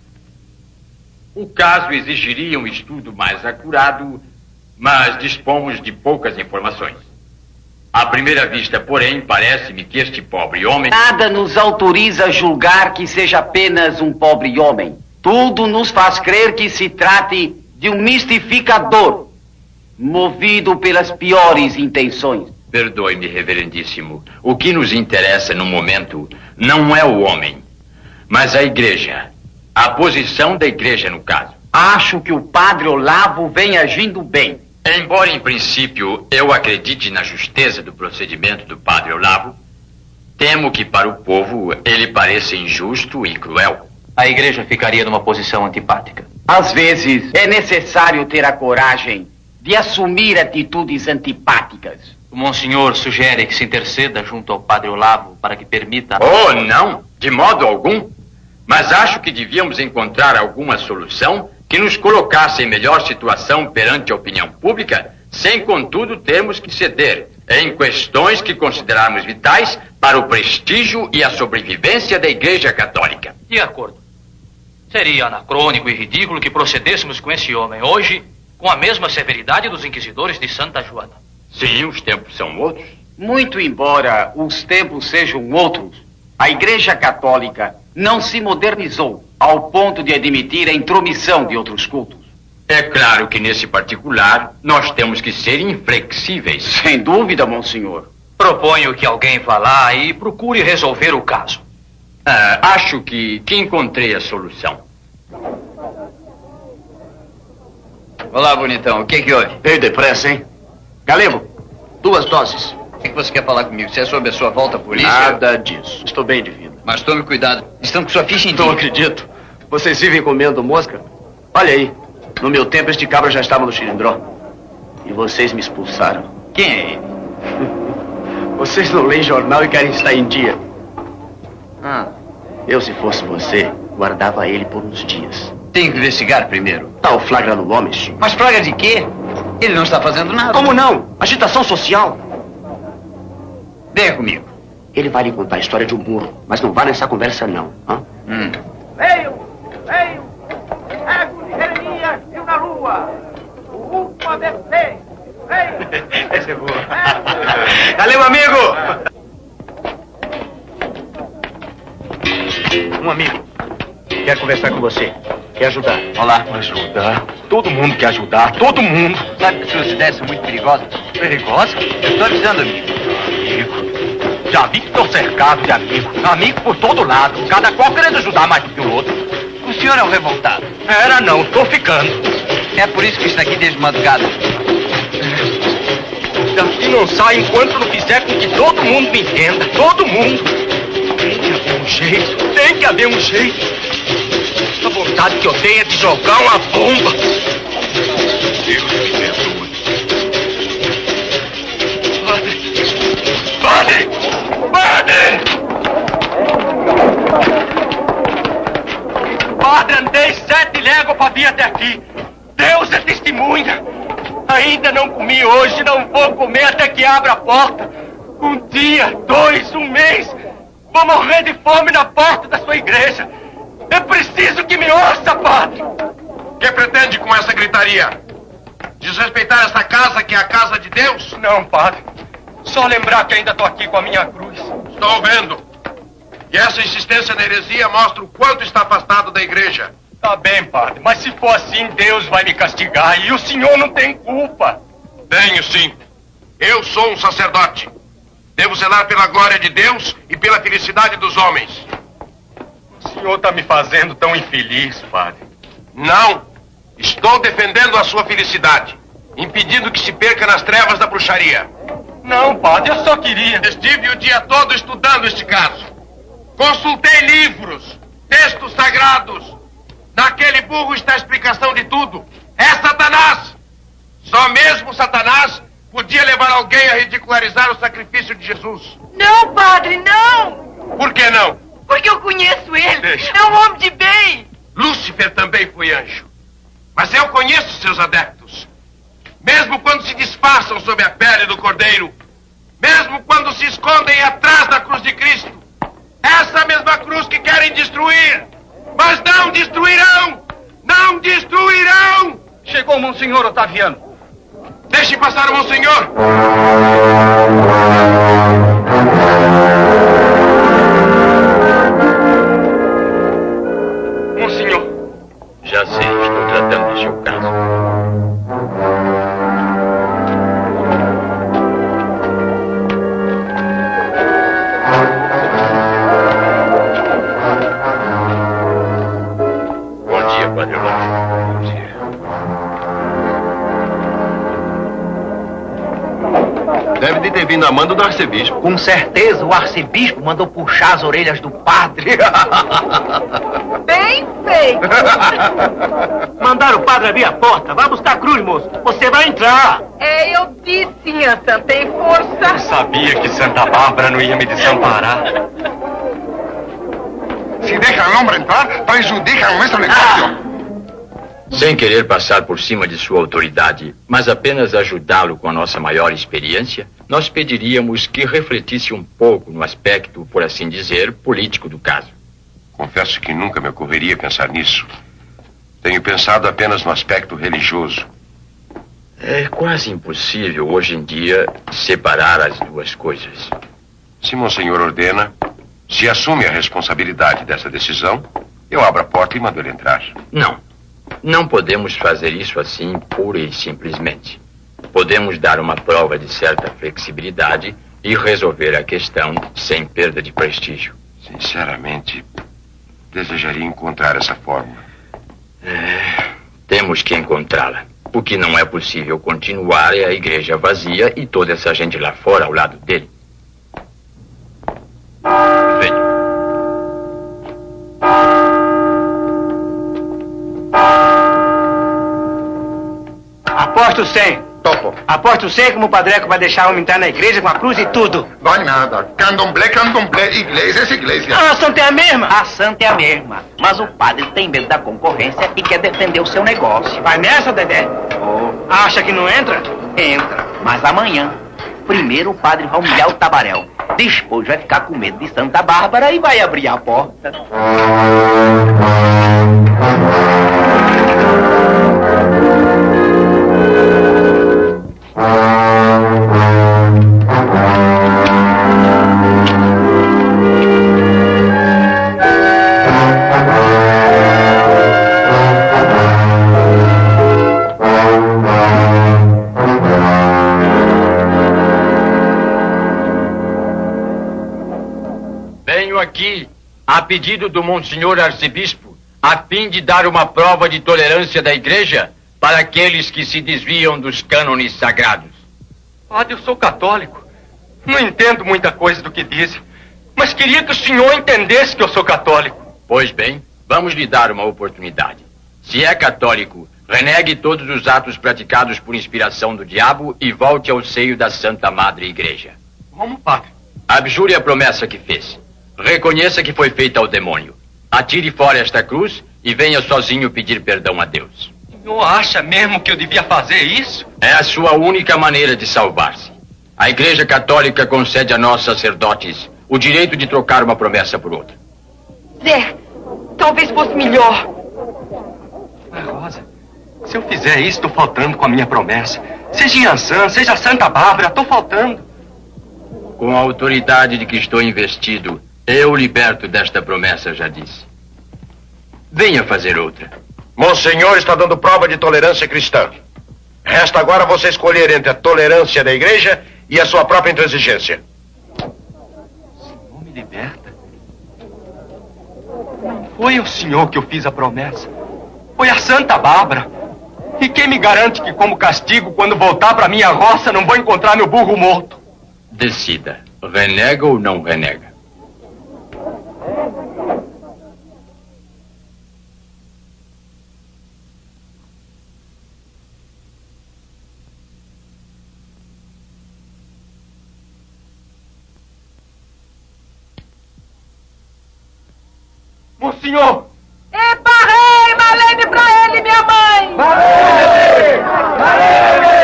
O caso exigiria um estudo mais acurado, mas dispomos de poucas informações. À primeira vista, porém, parece-me que este pobre homem... Nada nos autoriza a julgar que seja apenas um pobre homem. Tudo nos faz crer que se trate de um mistificador, movido pelas piores intenções. Perdoe-me, reverendíssimo. O que nos interessa no momento não é o homem, mas a igreja. A posição da igreja, no caso. Acho que o padre Olavo vem agindo bem. Embora, em princípio, eu acredite na justeza do procedimento do padre Olavo, temo que para o povo ele pareça injusto e cruel. A igreja ficaria numa posição antipática. Às vezes, é necessário ter a coragem de assumir atitudes antipáticas. O monsenhor sugere que se interceda junto ao padre Olavo para que permita... Oh, não, de modo algum. Mas acho que devíamos encontrar alguma solução que nos colocasse em melhor situação perante a opinião pública, sem, contudo, termos que ceder em questões que considerarmos vitais para o prestígio e a sobrevivência da Igreja Católica. De acordo. Seria anacrônico e ridículo que procedêssemos com esse homem hoje com a mesma severidade dos inquisidores de Santa Joana. Sim, os tempos são outros. Muito embora os tempos sejam outros, A Igreja Católica não se modernizou ao ponto de admitir a intromissão de outros cultos. É claro que nesse particular nós temos que ser inflexíveis. Sem dúvida, monsenhor. Proponho que alguém vá lá e procure resolver o caso. Ah, acho que, que encontrei a solução. Olá, bonitão. O que que houve? Veio depressa, hein? Galego, duas doses. O que, que você quer falar comigo? Se é sobre a sua volta à polícia? Nada disso. Estou bem de vida. Mas tome cuidado. Estamos com sua ficha em dia. Não acredito. Vocês vivem comendo mosca? Olha aí. No meu tempo, este cabra já estava no Xilindró. E vocês me expulsaram. Quem é ele? Vocês não leem jornal e querem estar em dia. Ah. Eu, se fosse você, guardava ele por uns dias. Tenho que investigar primeiro. Tá o flagra no homem, senhor. Mas flagra de quê? Ele não está fazendo nada. Como não? Agitação social. Venha comigo. Ele vai lhe contar a história de um burro, mas não vá nessa conversa, não. Hã? Hum. Veio, veio, cego de Jeremias viu na lua. O último A B C. Veio. Essa é boa. Valeu, amigo. Um amigo quer conversar com você. Quer ajudar. Olá. Ajudar? Todo mundo quer ajudar. Todo mundo. Sabe que suas ideias são muito perigosas? Perigosa? Eu estou avisando, amigo. Amigo. Já vi que estou cercado de amigos. Amigos por todo lado. Cada qual querendo ajudar mais do que o outro. O senhor é um revoltado. Era não, tô ficando. É por isso que está aqui desde madrugada. Daqui não sai enquanto não fizer com que todo mundo me entenda. Todo mundo. Tem que haver um jeito. Tem que haver um jeito. A vontade que eu tenho é de jogar uma bomba. Deus me perdoe. Padre! Padre! Padre! Padre, andei sete léguas para vir até aqui. Deus é testemunha. Ainda não comi hoje, não vou comer até que abra a porta. Um dia, dois, um mês. Vou morrer de fome na porta da sua igreja. É preciso que me ouça, padre. O que pretende com essa gritaria? Desrespeitar essa casa que é a casa de Deus? Não, padre. Só lembrar que ainda estou aqui com a minha cruz. Estou vendo. E essa insistência na heresia mostra o quanto está afastado da igreja. Tá bem, padre. Mas se for assim, Deus vai me castigar. E o senhor não tem culpa. Tenho, sim. Eu sou um sacerdote. Devo zelar pela glória de Deus e pela felicidade dos homens. O senhor está me fazendo tão infeliz, padre. Não. Estou defendendo a sua felicidade. Impedindo que se perca nas trevas da bruxaria. Não, padre, eu só queria... Estive o dia todo estudando este caso. Consultei livros, textos sagrados. Naquele burro está a explicação de tudo. É Satanás. Só mesmo Satanás podia levar alguém a ridicularizar o sacrifício de Jesus. Não, padre, não! Por que não? Porque eu conheço ele. Deixa. É um homem de bem. Lúcifer também foi anjo. Mas eu conheço seus adeptos. Mesmo quando se disfarçam sob a pele do cordeiro. Mesmo quando se escondem atrás da cruz de Cristo. Essa mesma cruz que querem destruir. Mas não destruirão! Não destruirão! Chegou o Monsenhor Otaviano. Deixe passar o Monsenhor! Monsenhor. Já sei, estou tratando do seu caso. Deve de ter vindo a mando do arcebispo. Com certeza o arcebispo mandou puxar as orelhas do padre. Bem feito. Mandaram o padre abrir a porta. Vai buscar a cruz, moço. Você vai entrar. É, eu disse, minha santa, tem força. Eu sabia que Santa Bárbara não ia me desamparar. Si dejan al hombre entrar, perjudican nuestro negocio. Sem querer passar por cima de sua autoridade, mas apenas ajudá-lo com a nossa maior experiência, nós pediríamos que refletisse um pouco no aspecto, por assim dizer, político do caso. Confesso que nunca me ocorreria pensar nisso. Tenho pensado apenas no aspecto religioso. É quase impossível, hoje em dia, separar as duas coisas. Se Monsenhor ordena, Se assume a responsabilidade dessa decisão, eu abro a porta e mando ele entrar. Não. Não podemos fazer isso assim, pura e simplesmente. Podemos dar uma prova de certa flexibilidade e resolver a questão sem perda de prestígio. Sinceramente, desejaria encontrar essa fórmula. É, temos que encontrá-la. O que não é possível continuar é a igreja vazia e toda essa gente lá fora ao lado dele. Venha. Aposto cem. Topo. Aposto cem como o Padreco vai deixar homem entrar na igreja com a cruz e tudo. Vai nada. Candomblé, candomblé. Igreja é igreja. Ah, a santa é a mesma? A santa é a mesma. Mas o padre tem medo da concorrência e quer defender o seu negócio. Vai nessa, Dedé? Oh. Acha que não entra? Entra. Mas amanhã. Primeiro o padre vai humilhar o Tabaréu. Depois vai ficar com medo de Santa Bárbara e vai abrir a porta. Aqui, a pedido do Monsenhor Arcebispo, a fim de dar uma prova de tolerância da igreja para aqueles que se desviam dos cânones sagrados. Padre, eu sou católico. Não entendo muita coisa do que dizem, mas queria que o senhor entendesse que eu sou católico. Pois bem, vamos lhe dar uma oportunidade. Se é católico, renegue todos os atos praticados por inspiração do diabo e volte ao seio da Santa Madre Igreja. Como, padre? Abjure a promessa que fez. Reconheça que foi feita ao demônio. Atire fora esta cruz e venha sozinho pedir perdão a Deus. O senhor acha mesmo que eu devia fazer isso? É a sua única maneira de salvar-se. A Igreja Católica concede a nós sacerdotes o direito de trocar uma promessa por outra. Zé, talvez fosse melhor. Mas, Rosa, se eu fizer isso, estou faltando com a minha promessa. Seja Yansan, seja Santa Bárbara, estou faltando. Com a autoridade de que estou investido, eu liberto desta promessa, já disse. Venha fazer outra. Monsenhor está dando prova de tolerância cristã. Resta agora você escolher entre a tolerância da igreja e a sua própria intransigência. O senhor me liberta? Não foi ao senhor que eu fiz a promessa. Foi a Santa Bárbara. E quem me garante que, como castigo, quando voltar para minha roça, não vou encontrar meu burro morto? Decida. Renega ou não renega? Monsenhor! Epa, rei! Valei-me pra ele, minha mãe! Valei! Valei!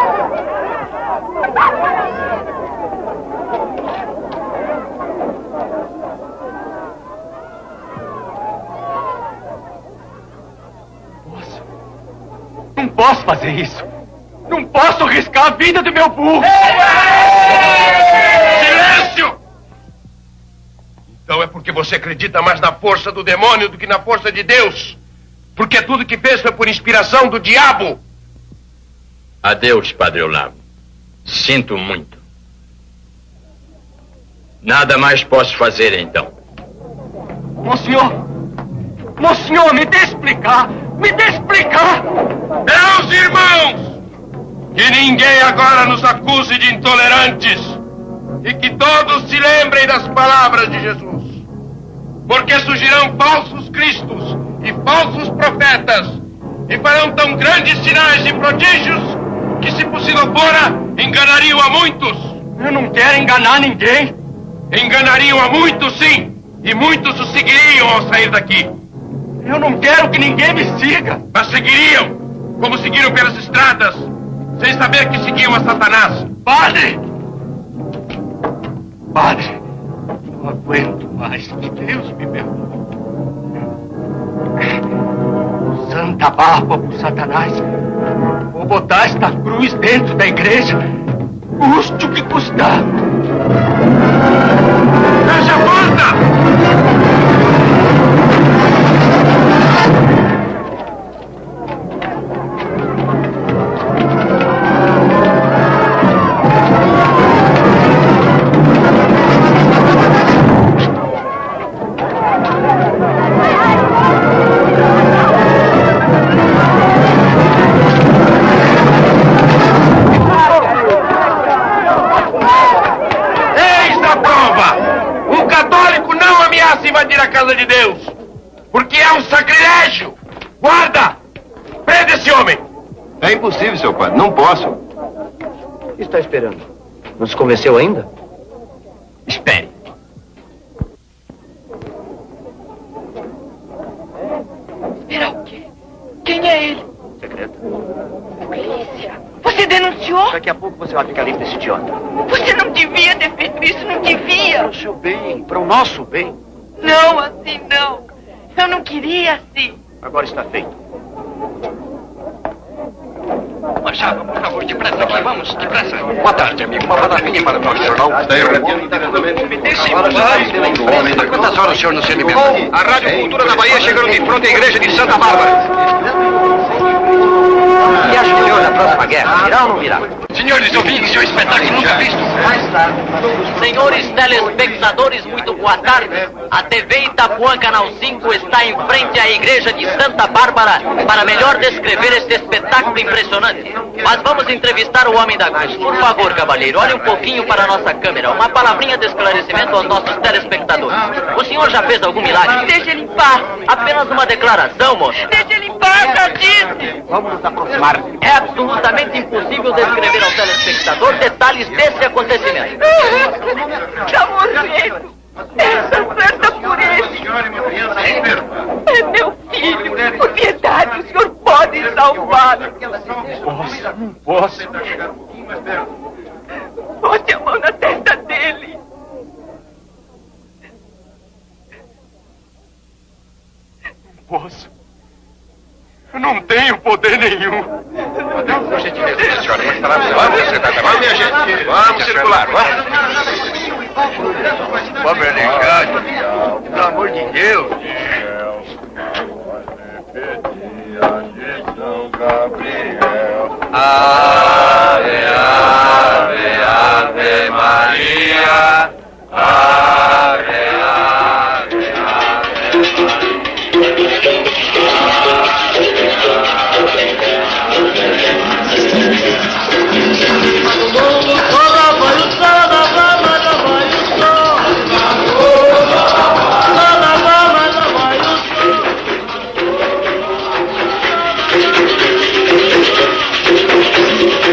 Não posso fazer isso. Não posso arriscar a vida do meu burro. Silêncio! Então é porque você acredita mais na força do demônio do que na força de Deus. Porque tudo que fez foi por inspiração do diabo. Adeus, Padre Olavo. Sinto muito. Nada mais posso fazer, então. Monsenhor! Monsenhor, me dê explicar! Me dê explicar! Meus irmãos! Que ninguém agora nos acuse de intolerantes. E que todos se lembrem das palavras de Jesus. Porque surgirão falsos cristos e falsos profetas. E farão tão grandes sinais e prodígios que, se possível fora, enganariam a muitos. Eu não quero enganar ninguém. Enganariam a muitos, sim. E muitos o seguiriam ao sair daqui. Eu não quero que ninguém me siga. Mas seguiriam, como seguiram pelas estradas, sem saber que seguiam a Satanás. Padre! Padre, não aguento mais. Que Deus me perdoe. Santa Bárbara por Satanás. Vou botar esta cruz dentro da igreja, custe o que custar. Feche a porta! Invadir a casa de Deus, porque é um sacrilégio. Guarda! Prende esse homem! É impossível, seu padre. Não posso. O que está esperando? Não se convenceu ainda? Espere. Espera o quê? Quem é ele? Secreto. Polícia. Você denunciou? Daqui a pouco você vai ficar livre desse idiota. Você não devia ter feito isso, não devia. Para o seu bem, para o nosso bem. Não, assim não. Eu não queria assim. Agora está feito. Machado, por favor, depressa aqui, vamos, depressa. Boa tarde, amigo. Uma palavrinha para o nosso jornal. Está reunindo diretamente. Há quantas horas o senhor não se alimentou? A Rádio Cultura da Bahia chegando de frente à igreja de Santa Bárbara. O que acha o senhor da próxima guerra? Virá ou não virá? Senhores ouvintes, é um espetáculo nunca visto. Senhores telespectadores, muito boa tarde. A T V Itapuã Canal cinco está em frente à igreja de Santa Bárbara para melhor descrever este espetáculo impressionante. Mas vamos entrevistar o homem da cruz. Por favor, cavalheiro, olhe um pouquinho para a nossa câmera. Uma palavrinha de esclarecimento aos nossos telespectadores. O senhor já fez algum milagre? Deixa ele em paz. Apenas uma declaração, moço. Deixa ele em paz, já disse. Vamos nos aproximar. É absolutamente impossível descrever ao telespectador detalhes desse acontecimento. Está morrendo. Essa santa pureza. É meu filho. Por piedade, o senhor pode salvá-lo. Posso, não posso. Bote a mão na testa dele. Não posso. Eu não tenho poder nenhum. Por gentileza, senhora. Vamos, secretário. Vamos, minha gente. Vamos circular. Vamos. Pobre aleijado. Pelo amor de Deus. Ave, ave, ave Maria. Ave, ave, ave Maria.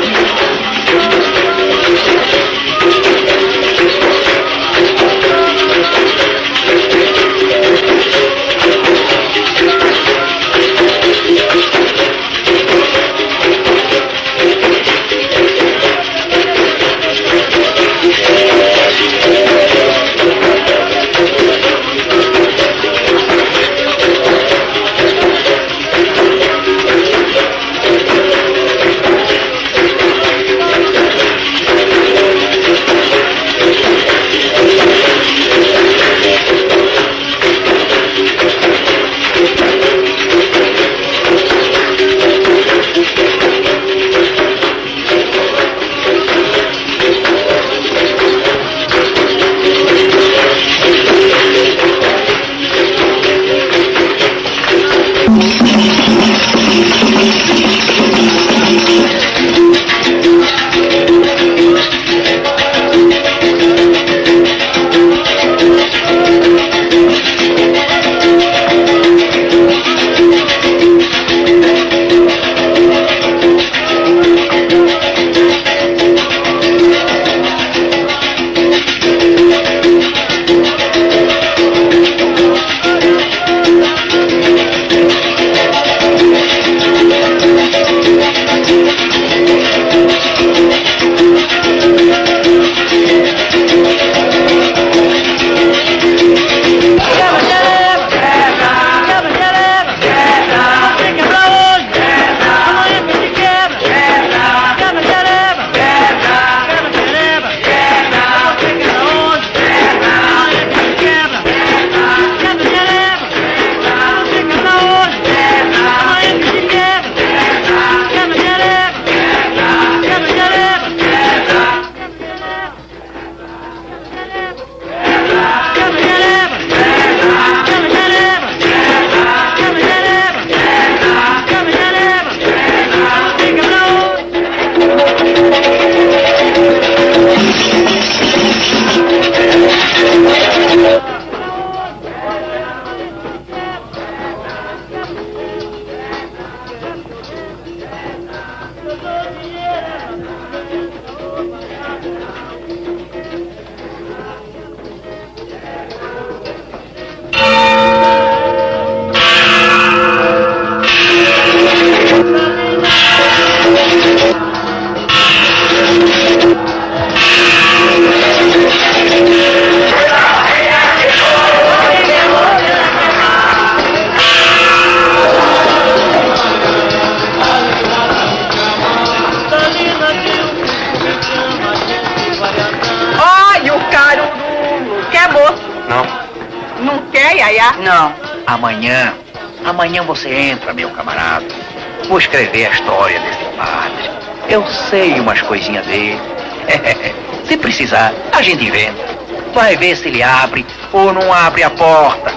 Não. Amanhã, amanhã você entra, meu camarada. Vou escrever a história desse padre. Eu sei umas coisinhas dele. Se precisar, a gente inventa. Vai ver se ele abre ou não abre a porta.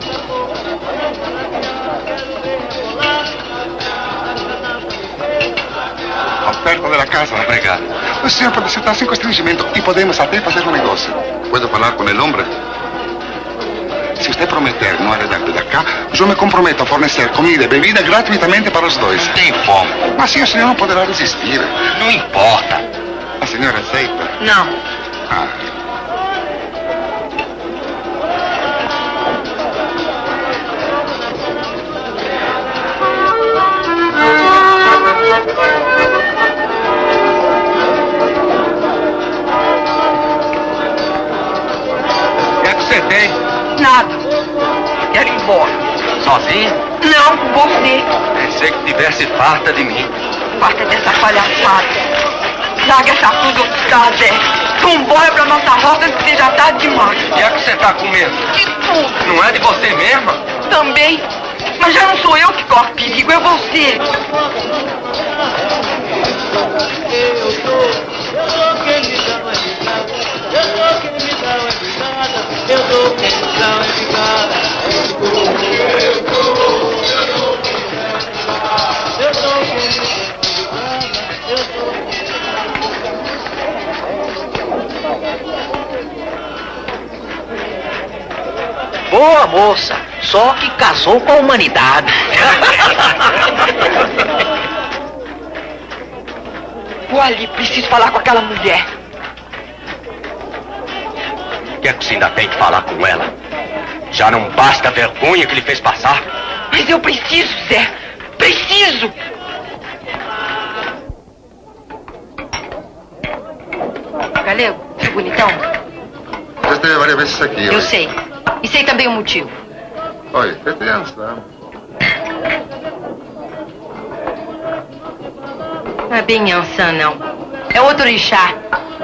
Oferta da casa. Obrigado. O senhor pode sentar sem constrangimento e podemos até fazer um negócio. Puedo falar com o homem? Se você prometer não arredar-te de acá, eu me comprometo a fornecer comida e bebida gratuitamente para os dois. Tem fome. Mas sim, o senhor não poderá resistir. Não importa. A senhora aceita? Não. Ah. O que é que você tem? Nada. Quero ir embora. Sozinha? Não, com você. Pensei que tivesse farta de mim. Farta dessa palhaçada. Larga essa fuga oficial, Zé. Vambora pra nossa rota que você já tá demais. O que é que você tá com medo? De tudo. Não é de você mesma? Também. Mas já não sou eu que corro perigo, é você. Boa moça, só que casou com a humanidade. Olha, preciso falar com aquela mulher. O que é que você ainda tem que falar com ela? Já não basta a vergonha que ele fez passar? Mas eu preciso, Zé. Preciso. Galego, seu bonitão. Já esteve várias vezes aqui. Eu hoje. sei. E sei também o motivo. Olha, preste atenção. Não é bem Ansan, não. É outro orixá.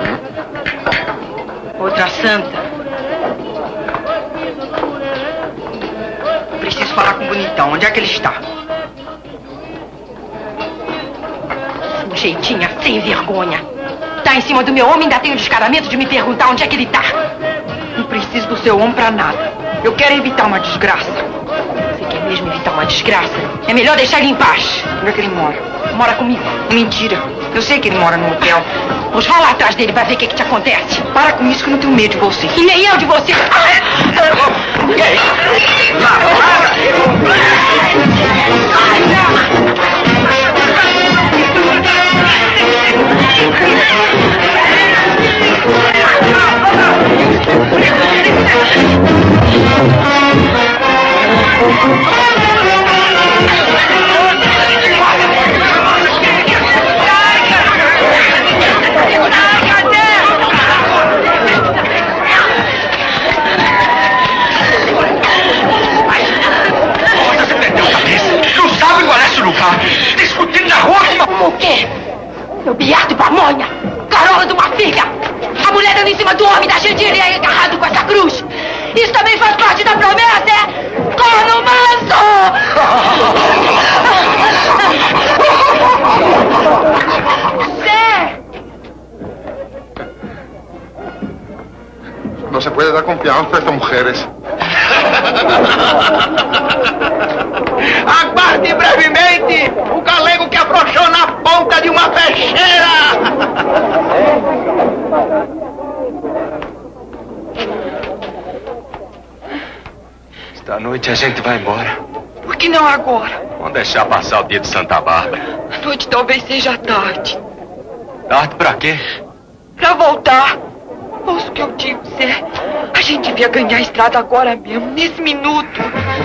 Outra santa. Preciso falar com o bonitão. Onde é que ele está? Sujeitinha, sem vergonha. Tá em cima do meu homem e ainda tem o descaramento de me perguntar onde é que ele tá. Não preciso do seu homem pra nada. Eu quero evitar uma desgraça. Você quer mesmo evitar uma desgraça? É melhor deixar ele em paz. Onde é que ele mora? Mora comigo. Mentira. Eu sei que ele mora no hotel. Vamos lá atrás dele pra ver o que, que te acontece. Para com isso que eu não tenho medo de você. E nem eu de você. E aí? Não sabe qual é esse lugar? Discutindo na rua. Como o quê? Seu biado de pamonha. Carola de uma filha. A mulher dando em cima do homem da gente e aí agarrado com essa cruz. Isso também faz parte da promessa, é? Corno manso! Zé! No se puede dar confianza a estas mujeres. Aguarde Aguarde brevemente o galego que afrouxou na ponta de uma peixeira! Esta noite a gente vai embora. Por que não agora? Vamos deixar passar o dia de Santa Bárbara. A noite talvez seja tarde. Tarde pra quê? Pra voltar. Ouça o que eu digo, Zé. A gente devia ganhar a estrada agora mesmo, nesse minuto.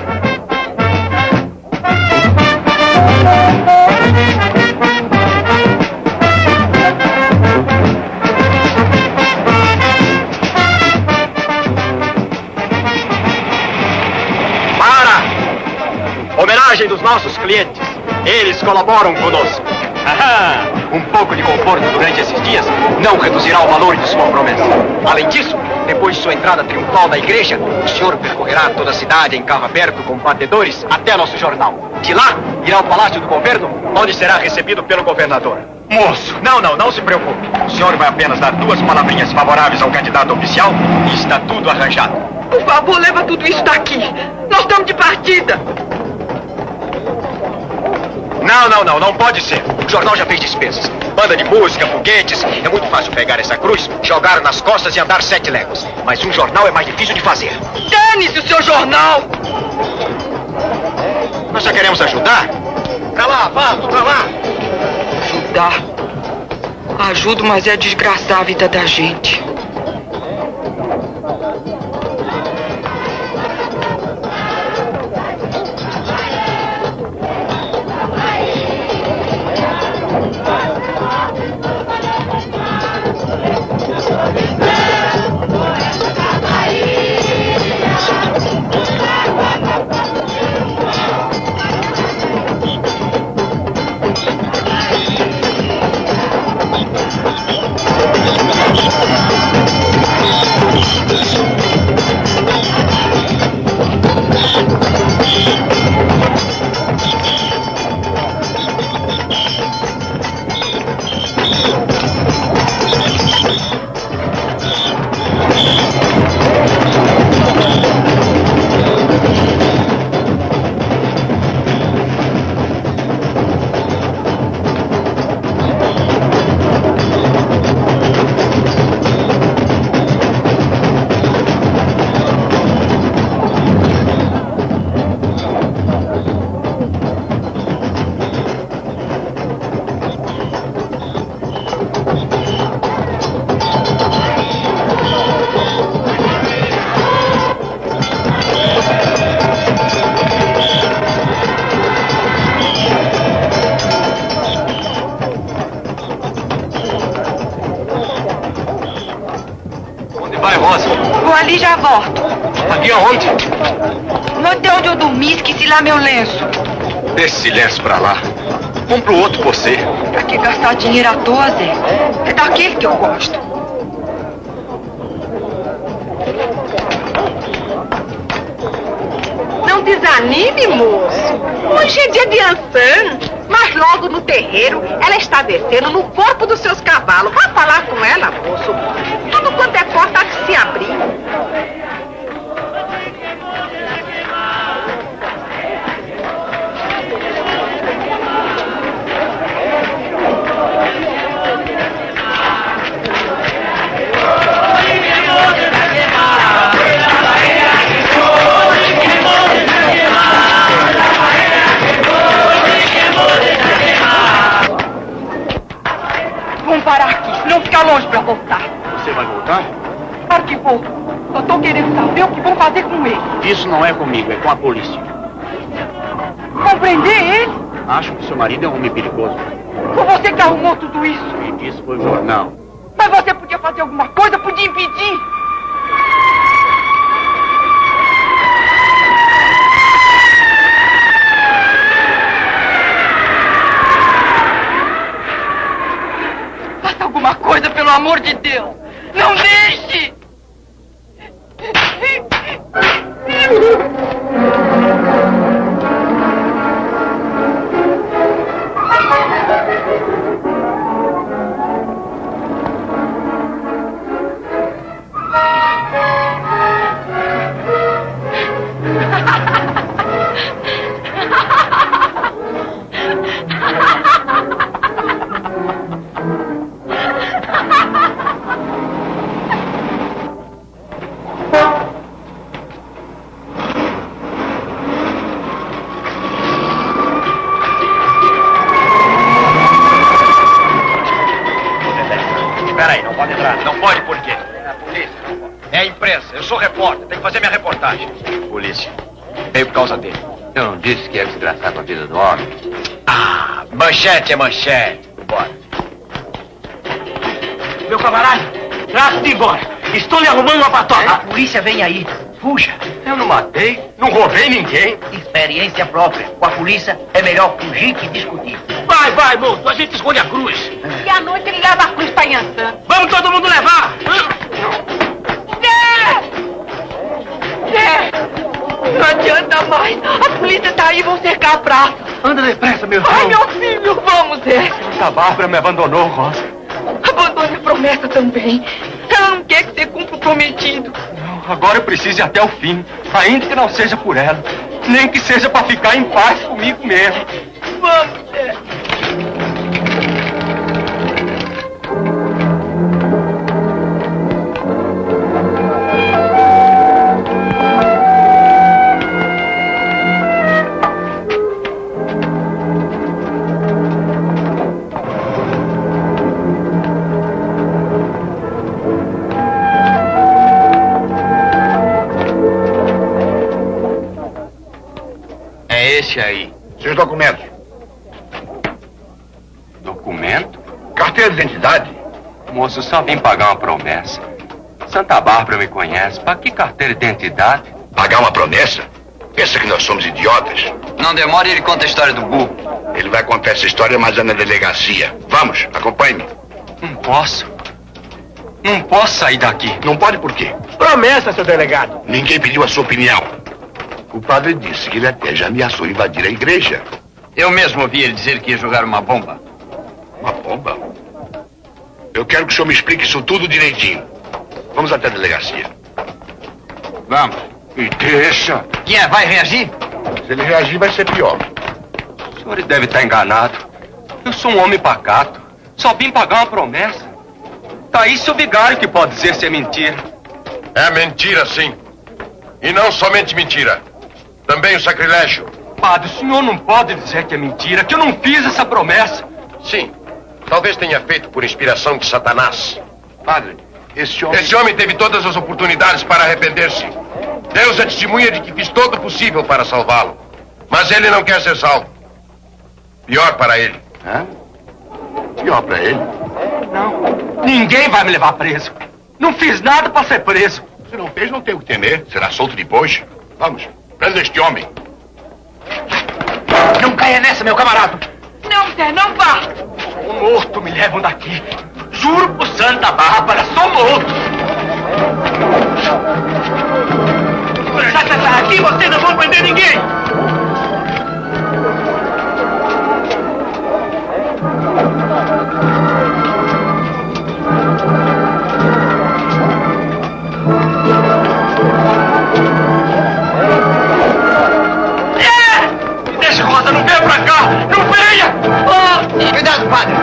Homenagem dos nossos clientes. Eles colaboram conosco. Ahá. Um pouco de conforto durante esses dias não reduzirá o valor de sua promessa. Além disso, depois de sua entrada triunfal na igreja, o senhor percorrerá toda a cidade em carro aberto com batedores até nosso jornal. De lá, irá ao Palácio do Governo, onde será recebido pelo governador. Moço! Não, não, não se preocupe. O senhor vai apenas dar duas palavrinhas favoráveis ao candidato oficial e está tudo arranjado. Por favor, leva tudo isso daqui. Nós estamos de partida. Não, não, não, não pode ser. O jornal já fez despesas. Banda de música, foguetes. É muito fácil pegar essa cruz, jogar nas costas e andar sete léguas. Mas um jornal é mais difícil de fazer. Dane-se o seu jornal! Nós só queremos ajudar. Pra lá, vamos, pra lá. Ajudar? Ajudo, mas é desgraçar a vida da gente. Ali já volto. Aqui aonde? No hotel onde eu dormi, esqueci lá meu lenço. Deixa esse lenço pra lá. Compra o outro por você. Pra que gastar dinheiro à toa, Zé? É daquele que eu gosto. Não desanime, moço. Hoje é dia de Ansan. Mas logo no terreiro, ela está descendo no corpo dos seus cavalos. Vá falar com ela, moço. Tudo quanto é porta há que se abrir. Vamos parar aqui, não ficar longe pra voltar. Você vai voltar? Claro que vou. Só tô querendo saber o que vão fazer com ele. Isso não é comigo, é com a polícia. Vão prender ele? Acho que seu marido é um homem perigoso. Foi você que arrumou tudo isso. E disse foi o jornal. Mas você podia fazer alguma coisa, podia impedir. Faça alguma coisa, pelo amor de Deus. Não deixe! peraí, não pode entrar. Não pode por quê? É a polícia. É a imprensa. Eu sou repórter. Tenho que fazer minha reportagem. Polícia. Veio por causa dele. Eu não disse que ia desgraçar com a vida do homem. Ah, manchete é manchete. Bora. Meu camarada, trate de embora. Estou lhe arrumando uma patota. A polícia vem aí. Fuja. Eu não matei, não roubei ninguém. Experiência própria. Com a polícia é melhor fugir que discutir. Vai, vai, moço. A gente esconde a cruz. E à noite ele leva a cruz pra Yansan. Vamos todo mundo levar. Zé! Não adianta mais. A polícia tá aí, vão cercar a praça. Anda depressa, meu Ai, irmão. meu filho, vamos, Zé. Santa Bárbara me abandonou, Rosa. Abandone a promessa também. Ela não quer que você cumpra o prometido. Agora eu preciso ir até o fim. Ainda que não seja por ela. Nem que seja pra ficar em paz comigo mesmo. Vamos, Zé. Esse aí. Seus documentos. Documento? Carteira de identidade. Moço, só vim pagar uma promessa. Santa Bárbara me conhece. Pra que carteira de identidade? Pagar uma promessa? Pensa que nós somos idiotas? Não demore, ele conta a história do burro. Ele vai contar essa história, mas é na delegacia. Vamos, acompanhe-me. Não posso. Não posso sair daqui. Não pode por quê? Promessa, seu delegado. Ninguém pediu a sua opinião. O padre disse que ele até já ameaçou invadir a igreja. Eu mesmo ouvi ele dizer que ia jogar uma bomba. Uma bomba? Eu quero que o senhor me explique isso tudo direitinho. Vamos até a delegacia. Vamos. Me deixa. Quem é? Vai reagir? Se ele reagir, vai ser pior. O senhor deve estar enganado. Eu sou um homem pacato. Só vim pagar uma promessa. Tá aí seu vigário que pode dizer se é mentira. É mentira, sim. E não somente mentira. Também o sacrilégio. Padre, o senhor não pode dizer que é mentira, que eu não fiz essa promessa. Sim. Talvez tenha feito por inspiração de Satanás. Padre, esse homem... Esse homem teve todas as oportunidades para arrepender-se. Deus é testemunha de que fiz todo o possível para salvá-lo. Mas ele não quer ser salvo. Pior para ele. Hã? Pior para ele? Não. Ninguém vai me levar preso. Não fiz nada para ser preso. Se não fez, não tem o que temer. Será solto depois. Vamos, prenda este homem. Não caia nessa, meu camarada. Não, Zé, não vá. Sou morto, me levam daqui. Juro por Santa Bárbara, sou morto. Já que está aqui, vocês não vão prender ninguém. É! Me deixa, Rosa, não venha pra cá! Não venha! Oh! Cuidado, padre!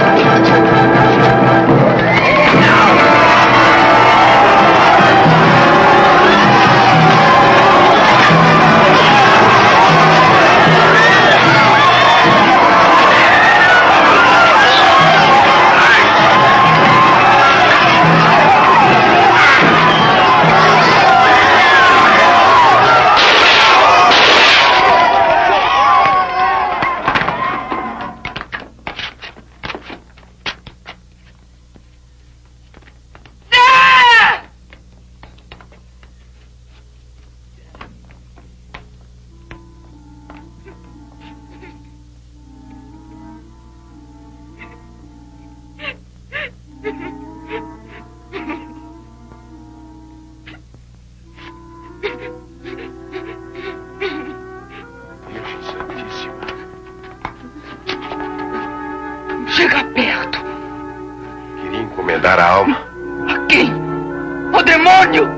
Chega perto. Queria encomendar a alma. A quem? O demônio!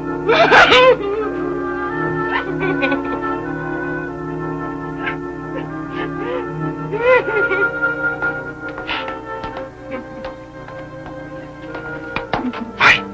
Vai.